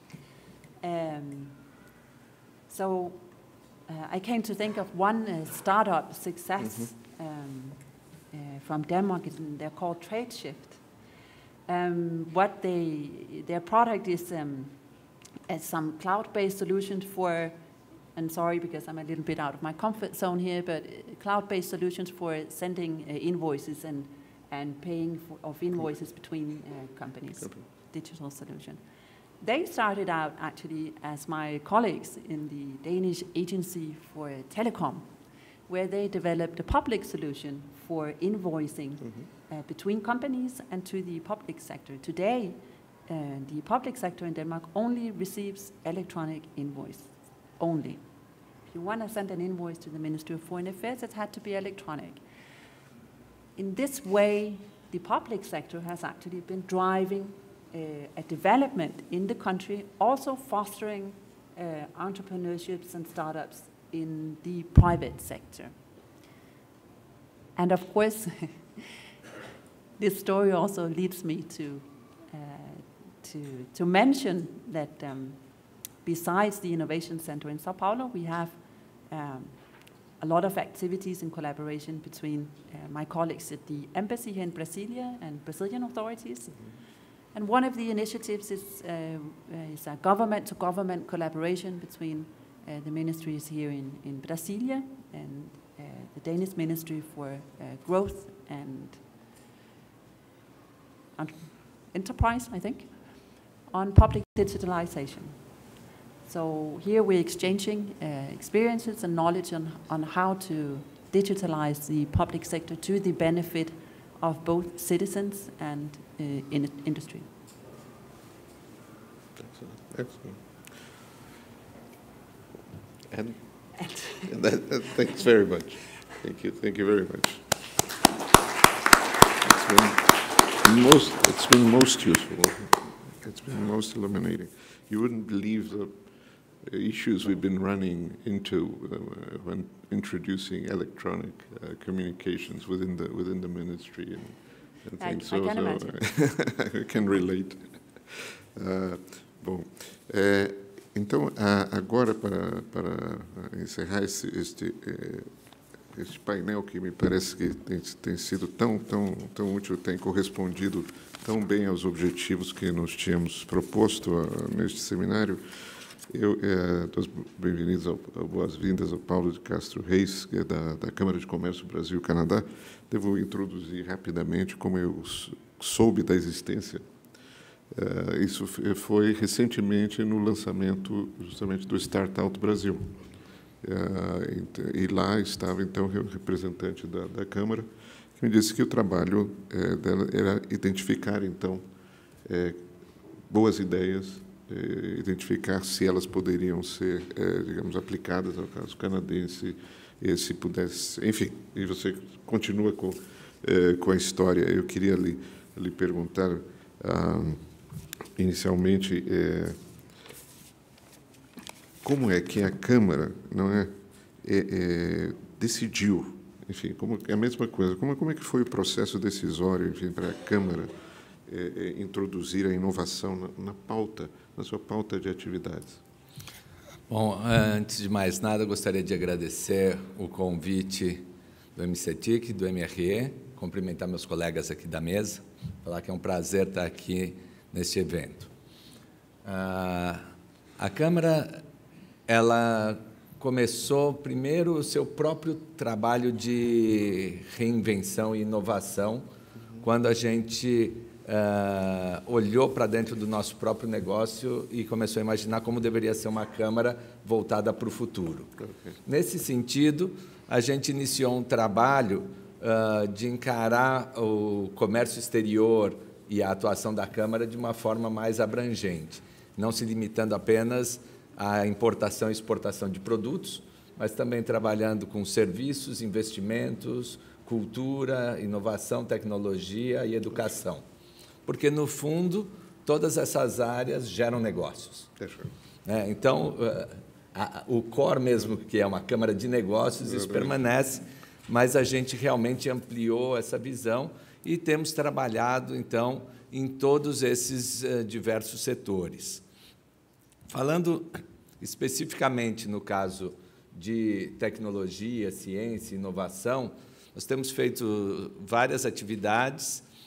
So I came to think of one startup success from Denmark, and they're called Tradeshift. Their product is some cloud-based solutions for, and sorry because I'm a little bit out of my comfort zone here, but cloud-based solutions for sending invoices and paying of invoices between companies, digital solution. They started out actually as my colleagues in the Danish Agency for Telecom, where they developed a public solution for invoicing between companies and to the public sector. Today, the public sector in Denmark only receives electronic invoice, only. If you want to send an invoice to the Ministry of Foreign Affairs, it had to be electronic. In this way, the public sector has actually been driving a development in the country, also fostering entrepreneurships and startups in the private sector. And of course, this story also leads me to mention that besides the Innovation Center in Sao Paulo, we have a lot of activities in collaboration between my colleagues at the embassy here in Brasilia and Brazilian authorities. And one of the initiatives is a government-to-government collaboration between the ministries here in Brasilia and the Danish Ministry for Growth and Enterprise, I think, on public digitalization. So here we're exchanging experiences and knowledge on how to digitalize the public sector to the benefit of both citizens and industry. Excellent. And thanks very much. Thank you very much. It's been most useful. It's been most illuminating. You wouldn't believe the issues we've been running into when introducing electronic communications within the ministry and things. I can imagine. I can relate. Bom, então agora para encerrar este painel que me parece que tem sido tão útil, tem correspondido tão bem aos objetivos que nós tínhamos proposto neste seminário. Eu dou bem-vindos, boas-vindas ao Paulo de Castro Reis, que é da Câmara de Comércio Brasil-Canadá. Devo introduzir rapidamente como eu soube da existência. Isso foi recentemente no lançamento justamente do Startout Brasil. E lá estava, então, o representante da Câmara, que me disse que o trabalho dela era identificar, então, boas ideias, identificar se elas poderiam ser, digamos, aplicadas ao caso canadense, e se pudesse... Enfim, e você continua com a história. Eu queria lhe perguntar, inicialmente, como é que a Câmara decidiu, enfim, é a mesma coisa, como é que foi o processo decisório, enfim, para a Câmara introduzir a inovação na sua pauta de atividades? Bom, antes de mais nada, gostaria de agradecer o convite do MCTIC, do MRE, cumprimentar meus colegas aqui da mesa, falar que é um prazer estar aqui neste evento. A Câmara, ela começou primeiro o seu próprio trabalho de reinvenção e inovação, quando a gente olhou para dentro do nosso próprio negócio e começou a imaginar como deveria ser uma Câmara voltada para o futuro. Okay. Nesse sentido, a gente iniciou um trabalho de encarar o comércio exterior e a atuação da Câmara de uma forma mais abrangente, não se limitando apenas à importação e exportação de produtos, mas também trabalhando com serviços, investimentos, cultura, inovação, tecnologia e educação. Porque, no fundo, todas essas áreas geram negócios. Então, o core mesmo, que é uma Câmara de Negócios, isso permanece, mas a gente realmente ampliou essa visão e temos trabalhado, então, em todos esses diversos setores. Falando especificamente no caso de tecnologia, ciência e inovação, nós temos feito várias atividades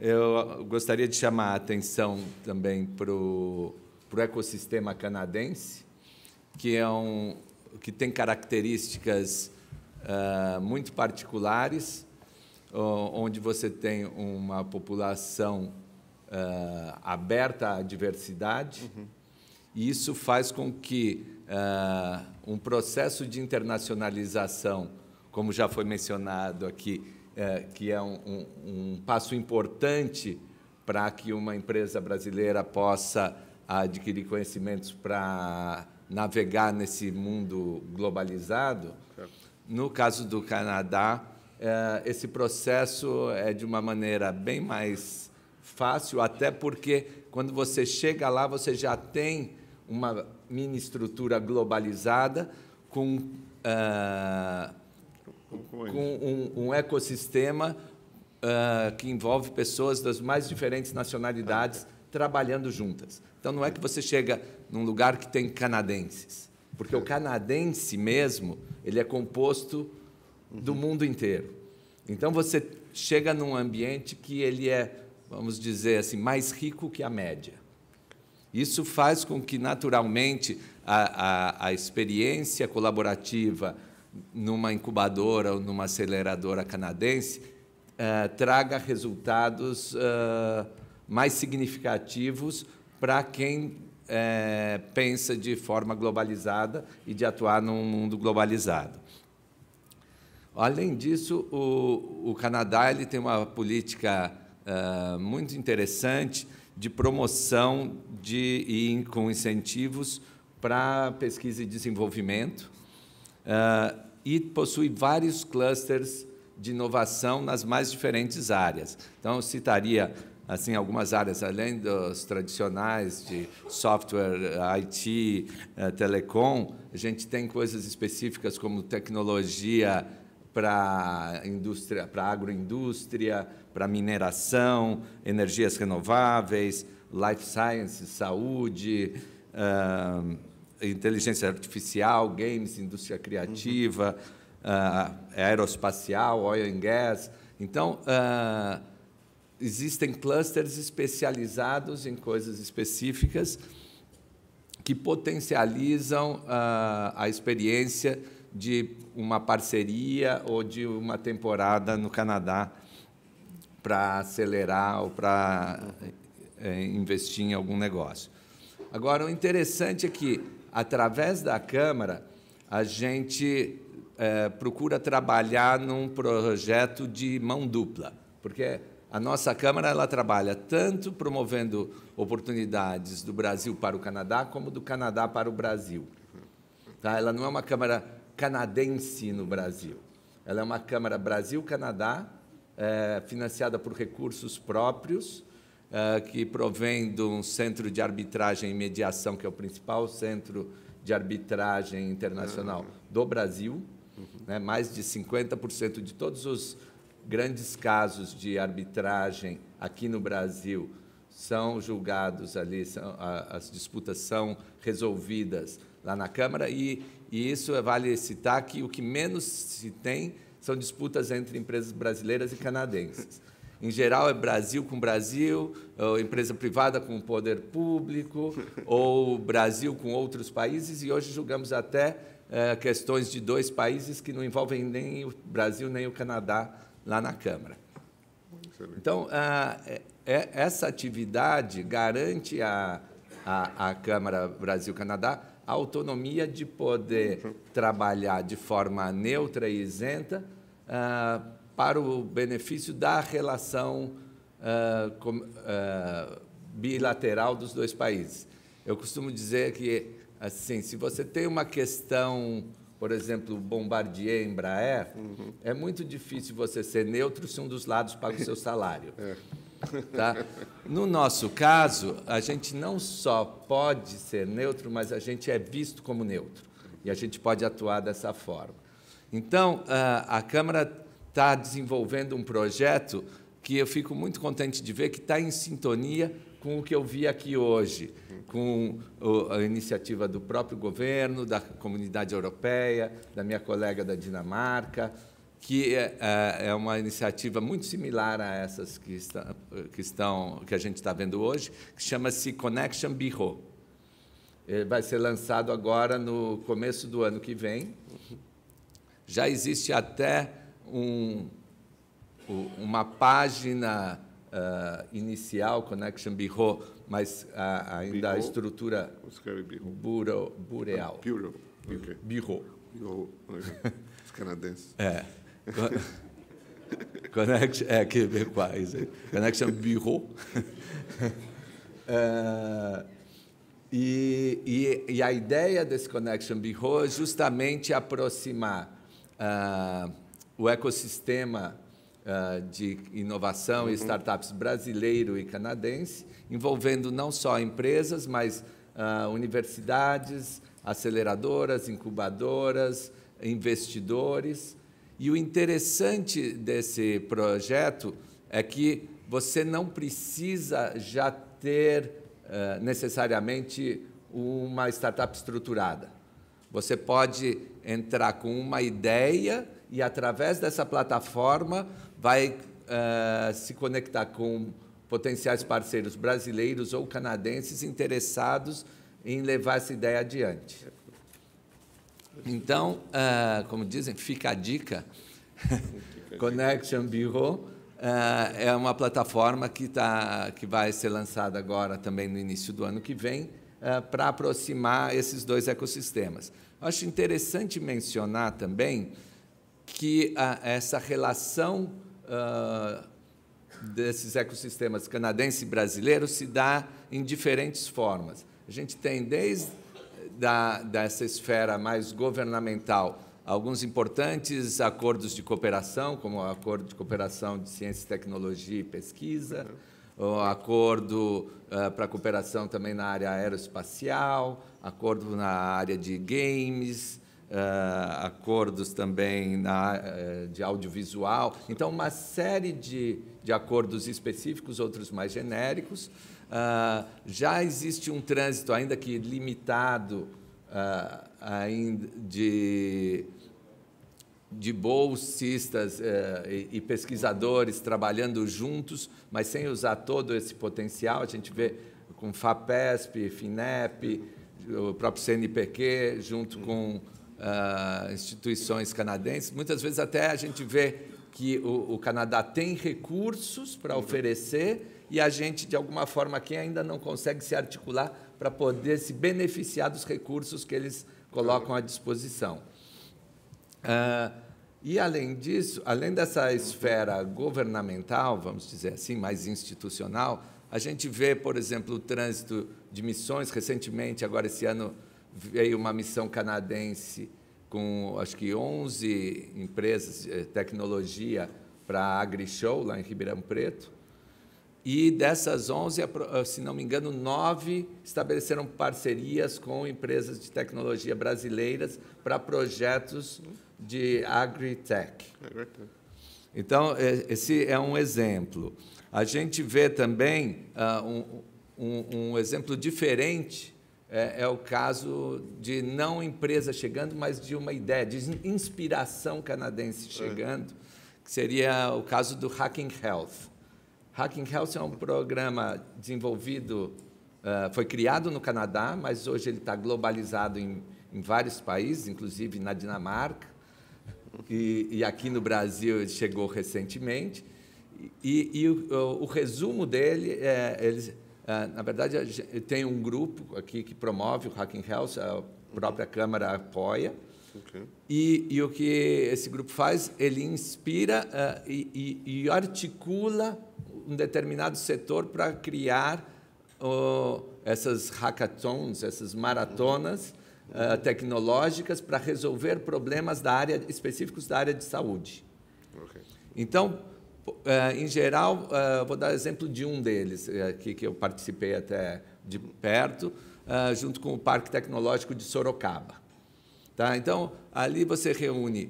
eu gostaria de chamar a atenção também para o ecossistema canadense, que tem características muito particulares, onde você tem uma população aberta à diversidade, e isso faz com que um processo de internacionalização, como já foi mencionado aqui, que é um passo importante para que uma empresa brasileira possa adquirir conhecimentos para navegar nesse mundo globalizado. No caso do Canadá, esse processo é de uma maneira bem mais fácil, até porque, quando você chega lá, você já tem uma mini estrutura globalizada com um ecossistema que envolve pessoas das mais diferentes nacionalidades trabalhando juntas. Então, não é que você chega num lugar que tem canadenses, porque o canadense mesmo, ele é composto do mundo inteiro. Então, você chega num ambiente que ele é, vamos dizer assim, mais rico que a média. Isso faz com que, naturalmente, a experiência colaborativa numa incubadora ou numa aceleradora canadense traga resultados mais significativos para quem pensa de forma globalizada e de atuar num mundo globalizado. Além disso, o Canadá ele tem uma política muito interessante de promoção com incentivos para pesquisa e desenvolvimento, e possui vários clusters de inovação nas mais diferentes áreas. Então, eu citaria assim, algumas áreas, além dos tradicionais de software, IT, telecom, a gente tem coisas específicas como tecnologia para indústria, para agroindústria, para mineração, energias renováveis, life sciences, saúde, inteligência artificial, games, indústria criativa, aeroespacial, oil and gas. Então, existem clusters especializados em coisas específicas que potencializam a experiência de uma parceria ou de uma temporada no Canadá para acelerar ou para investir em algum negócio. Agora, o interessante é que, através da Câmara, a gente procura trabalhar num projeto de mão dupla, porque a nossa Câmara ela trabalha tanto promovendo oportunidades do Brasil para o Canadá, como do Canadá para o Brasil. Tá? Ela não é uma Câmara canadense no Brasil. Ela é uma Câmara Brasil-Canadá, financiada por recursos próprios, que provém de um centro de arbitragem e mediação, que é o principal centro de arbitragem internacional do Brasil. Né? Mais de 50% de todos os grandes casos de arbitragem aqui no Brasil são julgados ali, as disputas são resolvidas lá na Câmara, e isso vale citar que o que menos se tem são disputas entre empresas brasileiras e canadenses. Em geral, é Brasil com Brasil, ou empresa privada com o poder público, ou Brasil com outros países, e hoje julgamos até questões de dois países que não envolvem nem o Brasil nem o Canadá lá na Câmara. Então, essa atividade garante à Câmara Brasil-Canadá a autonomia de poder trabalhar de forma neutra e isenta para o benefício da relação bilateral dos dois países. Eu costumo dizer que, assim, se você tem uma questão, por exemplo, Bombardier, Embraer, é muito difícil você ser neutro se um dos lados paga o seu salário. Tá? No nosso caso, a gente não só pode ser neutro, mas a gente é visto como neutro, e a gente pode atuar dessa forma. Então, a Câmara está desenvolvendo um projeto que eu fico muito contente de ver que está em sintonia com o que eu vi aqui hoje, com a iniciativa do próprio governo, da Comunidade Europeia, da minha colega da Dinamarca, que é uma iniciativa muito similar a essas que a gente está vendo hoje, que chama-se Connection Bureau. Ele vai ser lançado agora no começo do ano que vem. Já existe até uma página inicial, Connection Bureau, mas ainda a estrutura bureau. Bureau. Okay. Bureau. Bureau. Os canadenses. Québécois. Connection Bureau. E a ideia desse Connection Bureau é justamente aproximar o ecossistema de inovação e startups brasileiro e canadense, envolvendo não só empresas, mas universidades, aceleradoras, incubadoras, investidores. E o interessante desse projeto é que você não precisa já ter necessariamente uma startup estruturada. Você pode entrar com uma ideia e, através dessa plataforma, vai se conectar com potenciais parceiros brasileiros ou canadenses interessados em levar essa ideia adiante. Então, como dizem, fica a dica. Connection Bureau é uma plataforma que vai ser lançada agora também no início do ano que vem, para aproximar esses dois ecossistemas. Acho interessante mencionar também que essa relação desses ecossistemas canadense e brasileiro se dá em diferentes formas. A gente tem desde dessa esfera mais governamental alguns importantes acordos de cooperação, como o Acordo de Cooperação de Ciência, Tecnologia e Pesquisa, o acordo para cooperação também na área aeroespacial, acordo na área de games, acordos também de audiovisual. Então, uma série de acordos específicos, outros mais genéricos. Já existe um trânsito, ainda que limitado, de bolsistas e pesquisadores trabalhando juntos, mas sem usar todo esse potencial. A gente vê com FAPESP, FINEP, o próprio CNPq, junto com instituições canadenses. Muitas vezes até a gente vê que o Canadá tem recursos para oferecer e a gente, de alguma forma, aqui ainda não consegue se articular para poder se beneficiar dos recursos que eles colocam à disposição. E, além disso, além dessa esfera governamental, vamos dizer assim, mais institucional, a gente vê, por exemplo, o trânsito de missões. Recentemente, agora esse ano, veio uma missão canadense com, acho que, 11 empresas de tecnologia para a AgriShow, lá em Ribeirão Preto. E dessas 11, se não me engano, 9 estabeleceram parcerias com empresas de tecnologia brasileiras para projetos de agritech. Então, esse é um exemplo. A gente vê também um exemplo diferente, é o caso de não empresa chegando, mas de uma ideia, de inspiração canadense chegando, que seria o caso do Hacking Health. Hacking Health é um programa desenvolvido, foi criado no Canadá, mas hoje ele está globalizado em vários países, inclusive na Dinamarca, e aqui no Brasil ele chegou recentemente. E o resumo dele na verdade, tem um grupo aqui que promove o Hacking Health, a própria Câmara apoia. Okay. E o que esse grupo faz, ele inspira e articula um determinado setor para criar essas hackathons, essas maratonas tecnológicas para resolver problemas específicos da área de saúde. Okay. Então, em geral, vou dar exemplo de um deles, aqui que eu participei até de perto, junto com o Parque Tecnológico de Sorocaba. Tá? Então, ali você reúne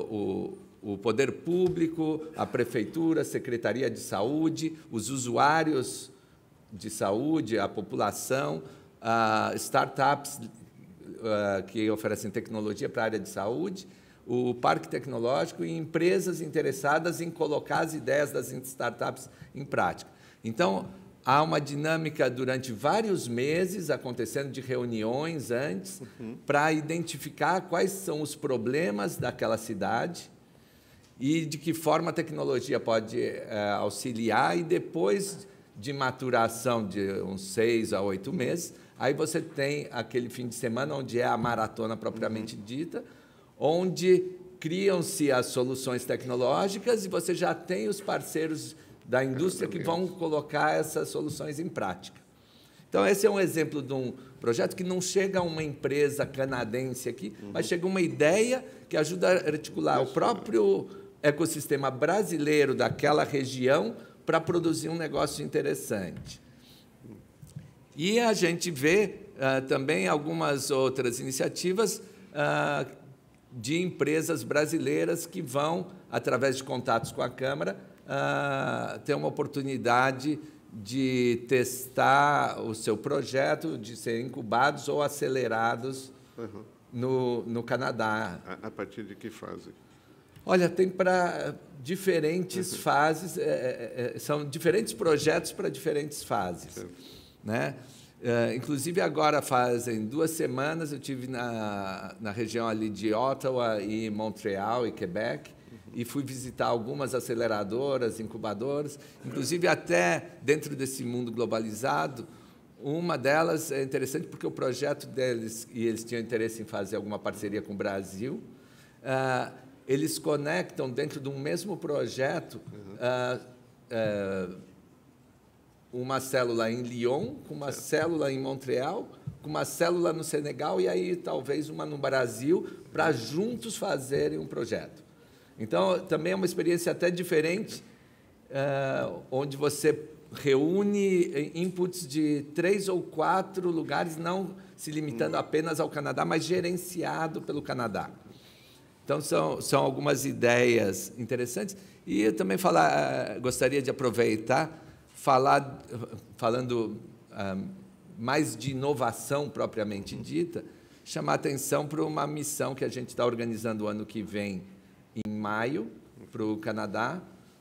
o poder público, a prefeitura, a Secretaria de Saúde, os usuários de saúde, a população, startups que oferecem tecnologia para a área de saúde, o parque tecnológico e empresas interessadas em colocar as ideias das startups em prática. Então, há uma dinâmica durante vários meses acontecendo de reuniões antes para identificar quais são os problemas daquela cidade e de que forma a tecnologia pode auxiliar, e depois de maturação de uns 6 a 8 meses, aí você tem aquele fim de semana onde é a maratona propriamente dita, onde criam-se as soluções tecnológicas e você já tem os parceiros da indústria que vão colocar essas soluções em prática. Então, esse é um exemplo de um projeto que não chega a uma empresa canadense aqui, mas chega uma ideia que ajuda a articular o próprio ecossistema brasileiro daquela região para produzir um negócio interessante. E a gente vê também algumas outras iniciativas de empresas brasileiras que vão, através de contatos com a Câmara, ter uma oportunidade de testar o seu projeto, de serem incubados ou acelerados no Canadá. A partir de que fase? Olha, tem para diferentes fases, são diferentes projetos para diferentes fases. Né? Inclusive, agora fazem 2 semanas, eu estive na região ali de Ottawa e Montreal e Quebec, e fui visitar algumas aceleradoras, incubadoras, inclusive até dentro desse mundo globalizado. Uma delas é interessante porque o projeto deles, e eles tinham interesse em fazer alguma parceria com o Brasil, eles conectam dentro de um mesmo projeto uma célula em Lyon, com uma célula em Montreal, com uma célula no Senegal e aí talvez uma no Brasil, para juntos fazerem um projeto. Então, também é uma experiência até diferente, onde você reúne inputs de 3 ou 4 lugares, não se limitando apenas ao Canadá, mas gerenciado pelo Canadá. Então, são algumas ideias interessantes. E eu também gostaria de aproveitar, falando mais de inovação propriamente dita, chamar atenção para uma missão que a gente está organizando o ano que vem, em maio, para o Canadá,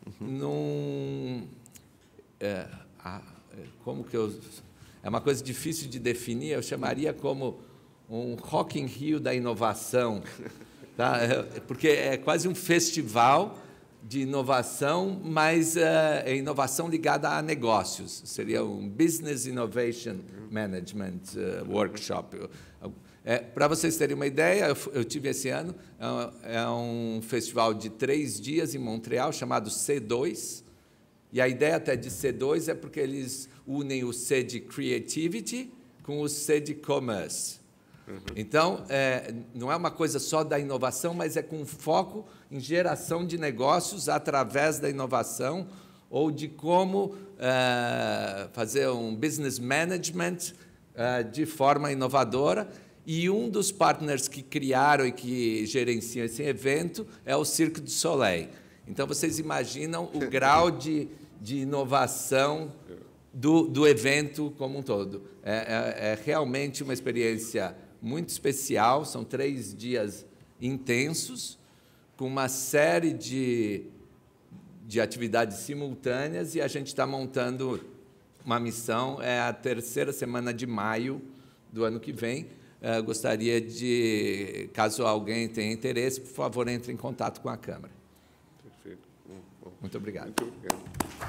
é uma coisa difícil de definir, eu chamaria como um Rock in Rio da inovação, tá? Porque é quase um festival de inovação, mas é inovação ligada a negócios. Seria um Business Innovation Management Workshop. Para vocês terem uma ideia, eu tive esse ano, é um festival de 3 dias em Montreal, chamado C2, e a ideia até de C2 é porque eles unem o C de Creativity com o C de Commerce. Então, não é uma coisa só da inovação, mas é com foco em geração de negócios através da inovação, ou de como fazer um business management de forma inovadora. E um dos partners que criaram e que gerenciam esse evento é o Cirque du Soleil. Então, vocês imaginam o grau de inovação do evento como um todo. É realmente uma experiência muito especial, são 3 dias intensos, com uma série de atividades simultâneas, e a gente está montando uma missão, é a 3ª semana de maio do ano que vem. Gostaria de, caso alguém tenha interesse, por favor, entre em contato com a Câmara. Perfeito. Bom. Muito obrigado. Muito obrigado.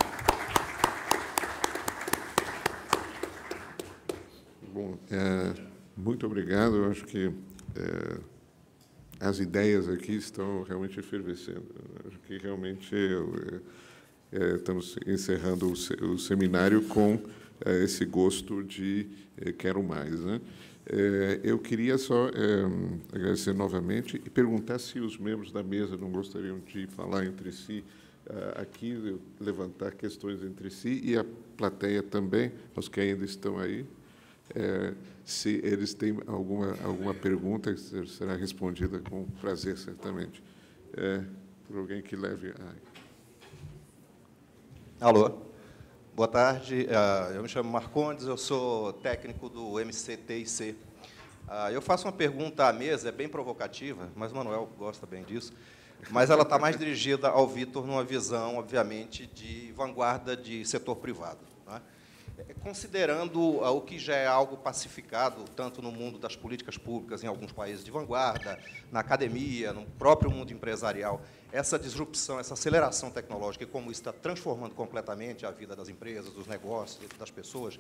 Bom, muito obrigado. Eu acho que as ideias aqui estão realmente efervescendo. Acho que realmente estamos encerrando o seminário com esse gosto de quero mais, né? Eu queria só agradecer novamente e perguntar se os membros da mesa não gostariam de falar entre si aqui, levantar questões entre si, e a plateia também, os que ainda estão aí. Se eles têm alguma pergunta, que será respondida com prazer, certamente. Por alguém que leve... Alô, boa tarde. Eu me chamo Marcondes, eu sou técnico do MCTIC. Eu faço uma pergunta à mesa, é bem provocativa, mas o Manuel gosta bem disso, mas ela está mais dirigida ao Vitor numa visão, obviamente, de vanguarda de setor privado, né? Considerando o que já é algo pacificado, tanto no mundo das políticas públicas, em alguns países de vanguarda, na academia, no próprio mundo empresarial, essa disrupção, essa aceleração tecnológica e como isso está transformando completamente a vida das empresas, dos negócios, das pessoas,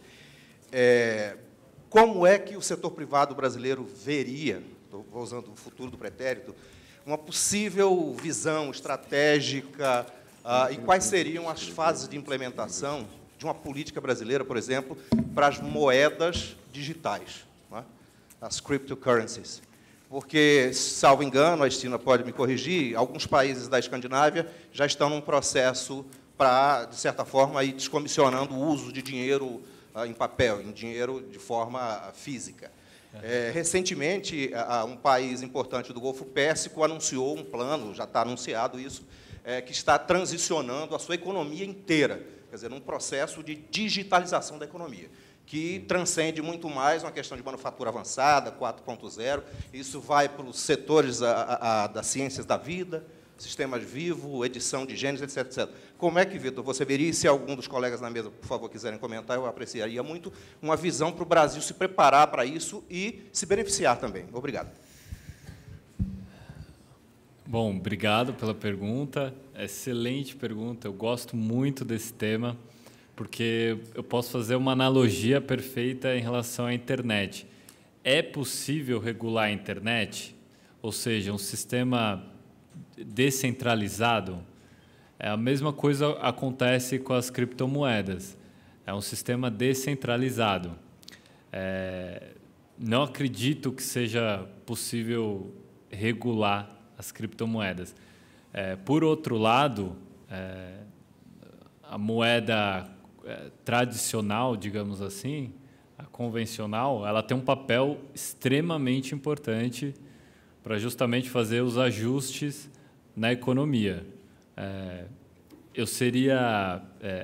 como é que o setor privado brasileiro veria, estou usando o futuro do pretérito, uma possível visão estratégica e quais seriam as fases de implementação de uma política brasileira, por exemplo, para as moedas digitais, né? As cryptocurrencies? Porque, salvo engano, a Estina pode me corrigir, alguns países da Escandinávia já estão num processo para, de certa forma, ir descomissionando o uso de dinheiro em papel, em dinheiro de forma física. Recentemente, um país importante do Golfo Pérsico anunciou um plano, já está anunciado isso, que está transicionando a sua economia inteira, quer dizer, num processo de digitalização da economia, que transcende muito mais uma questão de manufatura avançada, 4.0, isso vai para os setores das ciências da vida, sistemas vivos, edição de genes, etc, etc. Como é que, Vitor, você veria, e se algum dos colegas na mesa, por favor, quiserem comentar, eu apreciaria muito, uma visão para o Brasil se preparar para isso e se beneficiar também. Obrigado. Bom, obrigado pela pergunta. Excelente pergunta. Eu gosto muito desse tema, porque eu posso fazer uma analogia perfeita em relação à internet. É possível regular a internet? Ou seja, um sistema descentralizado? A mesma coisa acontece com as criptomoedas. É um sistema descentralizado. Não acredito que seja possível regular as criptomoedas. Por outro lado, a moeda tradicional, digamos assim, a convencional, ela tem um papel extremamente importante para justamente fazer os ajustes na economia. Eu seria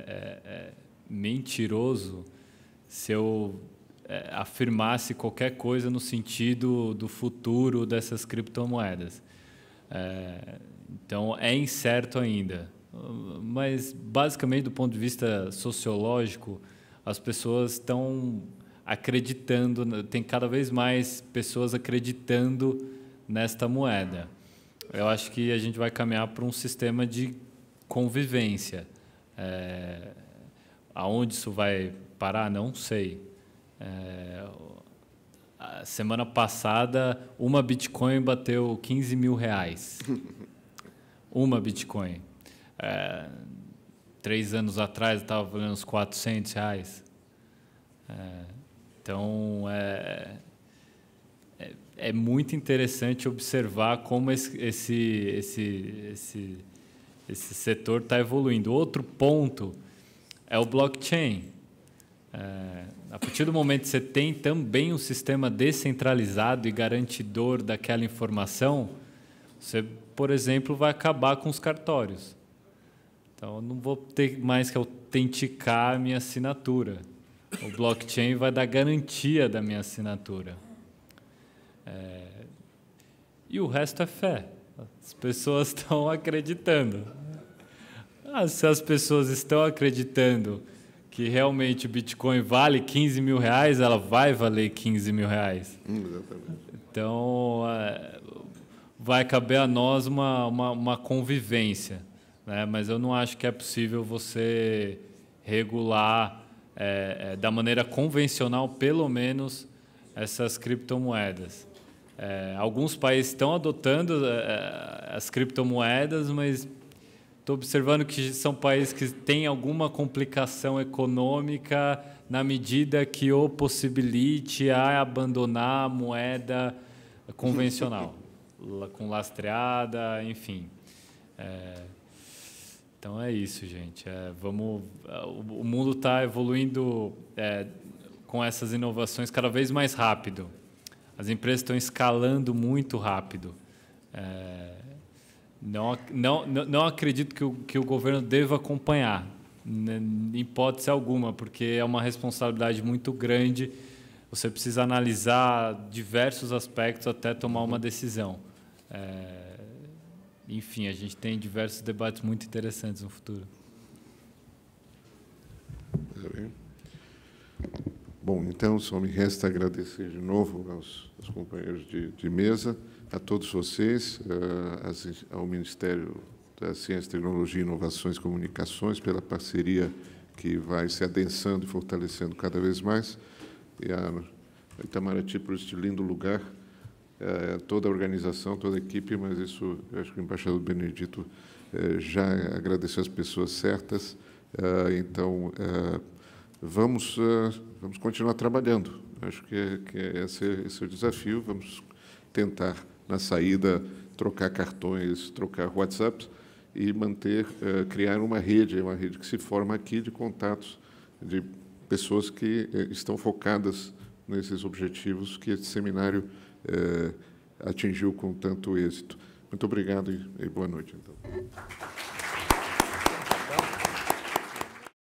mentiroso se eu afirmasse qualquer coisa no sentido do futuro dessas criptomoedas. Então, é incerto ainda. Mas, basicamente, do ponto de vista sociológico, as pessoas estão acreditando, tem cada vez mais pessoas acreditando nesta moeda. Eu acho que a gente vai caminhar para um sistema de convivência. Aonde isso vai parar, não sei. A semana passada, uma Bitcoin bateu 15 mil reais. Uma Bitcoin. 3 anos atrás, estava valendo uns 400 reais. Então, é muito interessante observar como esse setor está evoluindo. Outro ponto é o blockchain. A partir do momento que você tem também um sistema descentralizado e garantidor daquela informação, você, por exemplo, vai acabar com os cartórios. Então, eu não vou ter mais que autenticar a minha assinatura. O blockchain vai dar garantia da minha assinatura. E o resto é fé. As pessoas estão acreditando. Se as pessoas estão acreditando que realmente o Bitcoin vale 15 mil reais, ela vai valer 15 mil reais. Exatamente. Então, vai caber a nós uma convivência, né? Mas eu não acho que é possível você regular da maneira convencional, pelo menos, essas criptomoedas. Alguns países estão adotando as criptomoedas, mas estou observando que são países que têm alguma complicação econômica na medida que o possibilite a abandonar a moeda convencional, com lastreada, enfim. Então, é isso, gente. O mundo está evoluindo com essas inovações cada vez mais rápido. As empresas estão escalando muito rápido. Não acredito que o governo deva acompanhar, em hipótese alguma, porque é uma responsabilidade muito grande você precisa analisar diversos aspectos até tomar uma decisão. Enfim, a gente tem diversos debates muito interessantes no futuro. Bom, então, só me resta agradecer de novo aos companheiros de mesa, a todos vocês, ao Ministério da Ciência, Tecnologia, Inovações e Comunicações, pela parceria que vai se adensando e fortalecendo cada vez mais, e a Itamaraty por este lindo lugar, toda a organização, toda a equipe, mas isso, eu acho que o embaixador Benedito já agradeceu as pessoas certas, então, vamos continuar trabalhando. Acho que esse é o desafio. Vamos tentar, na saída, trocar cartões, trocar WhatsApps e criar uma rede que se forma aqui de contatos de pessoas que estão focadas nesses objetivos que esse seminário atingiu com tanto êxito. Muito obrigado e boa noite, então.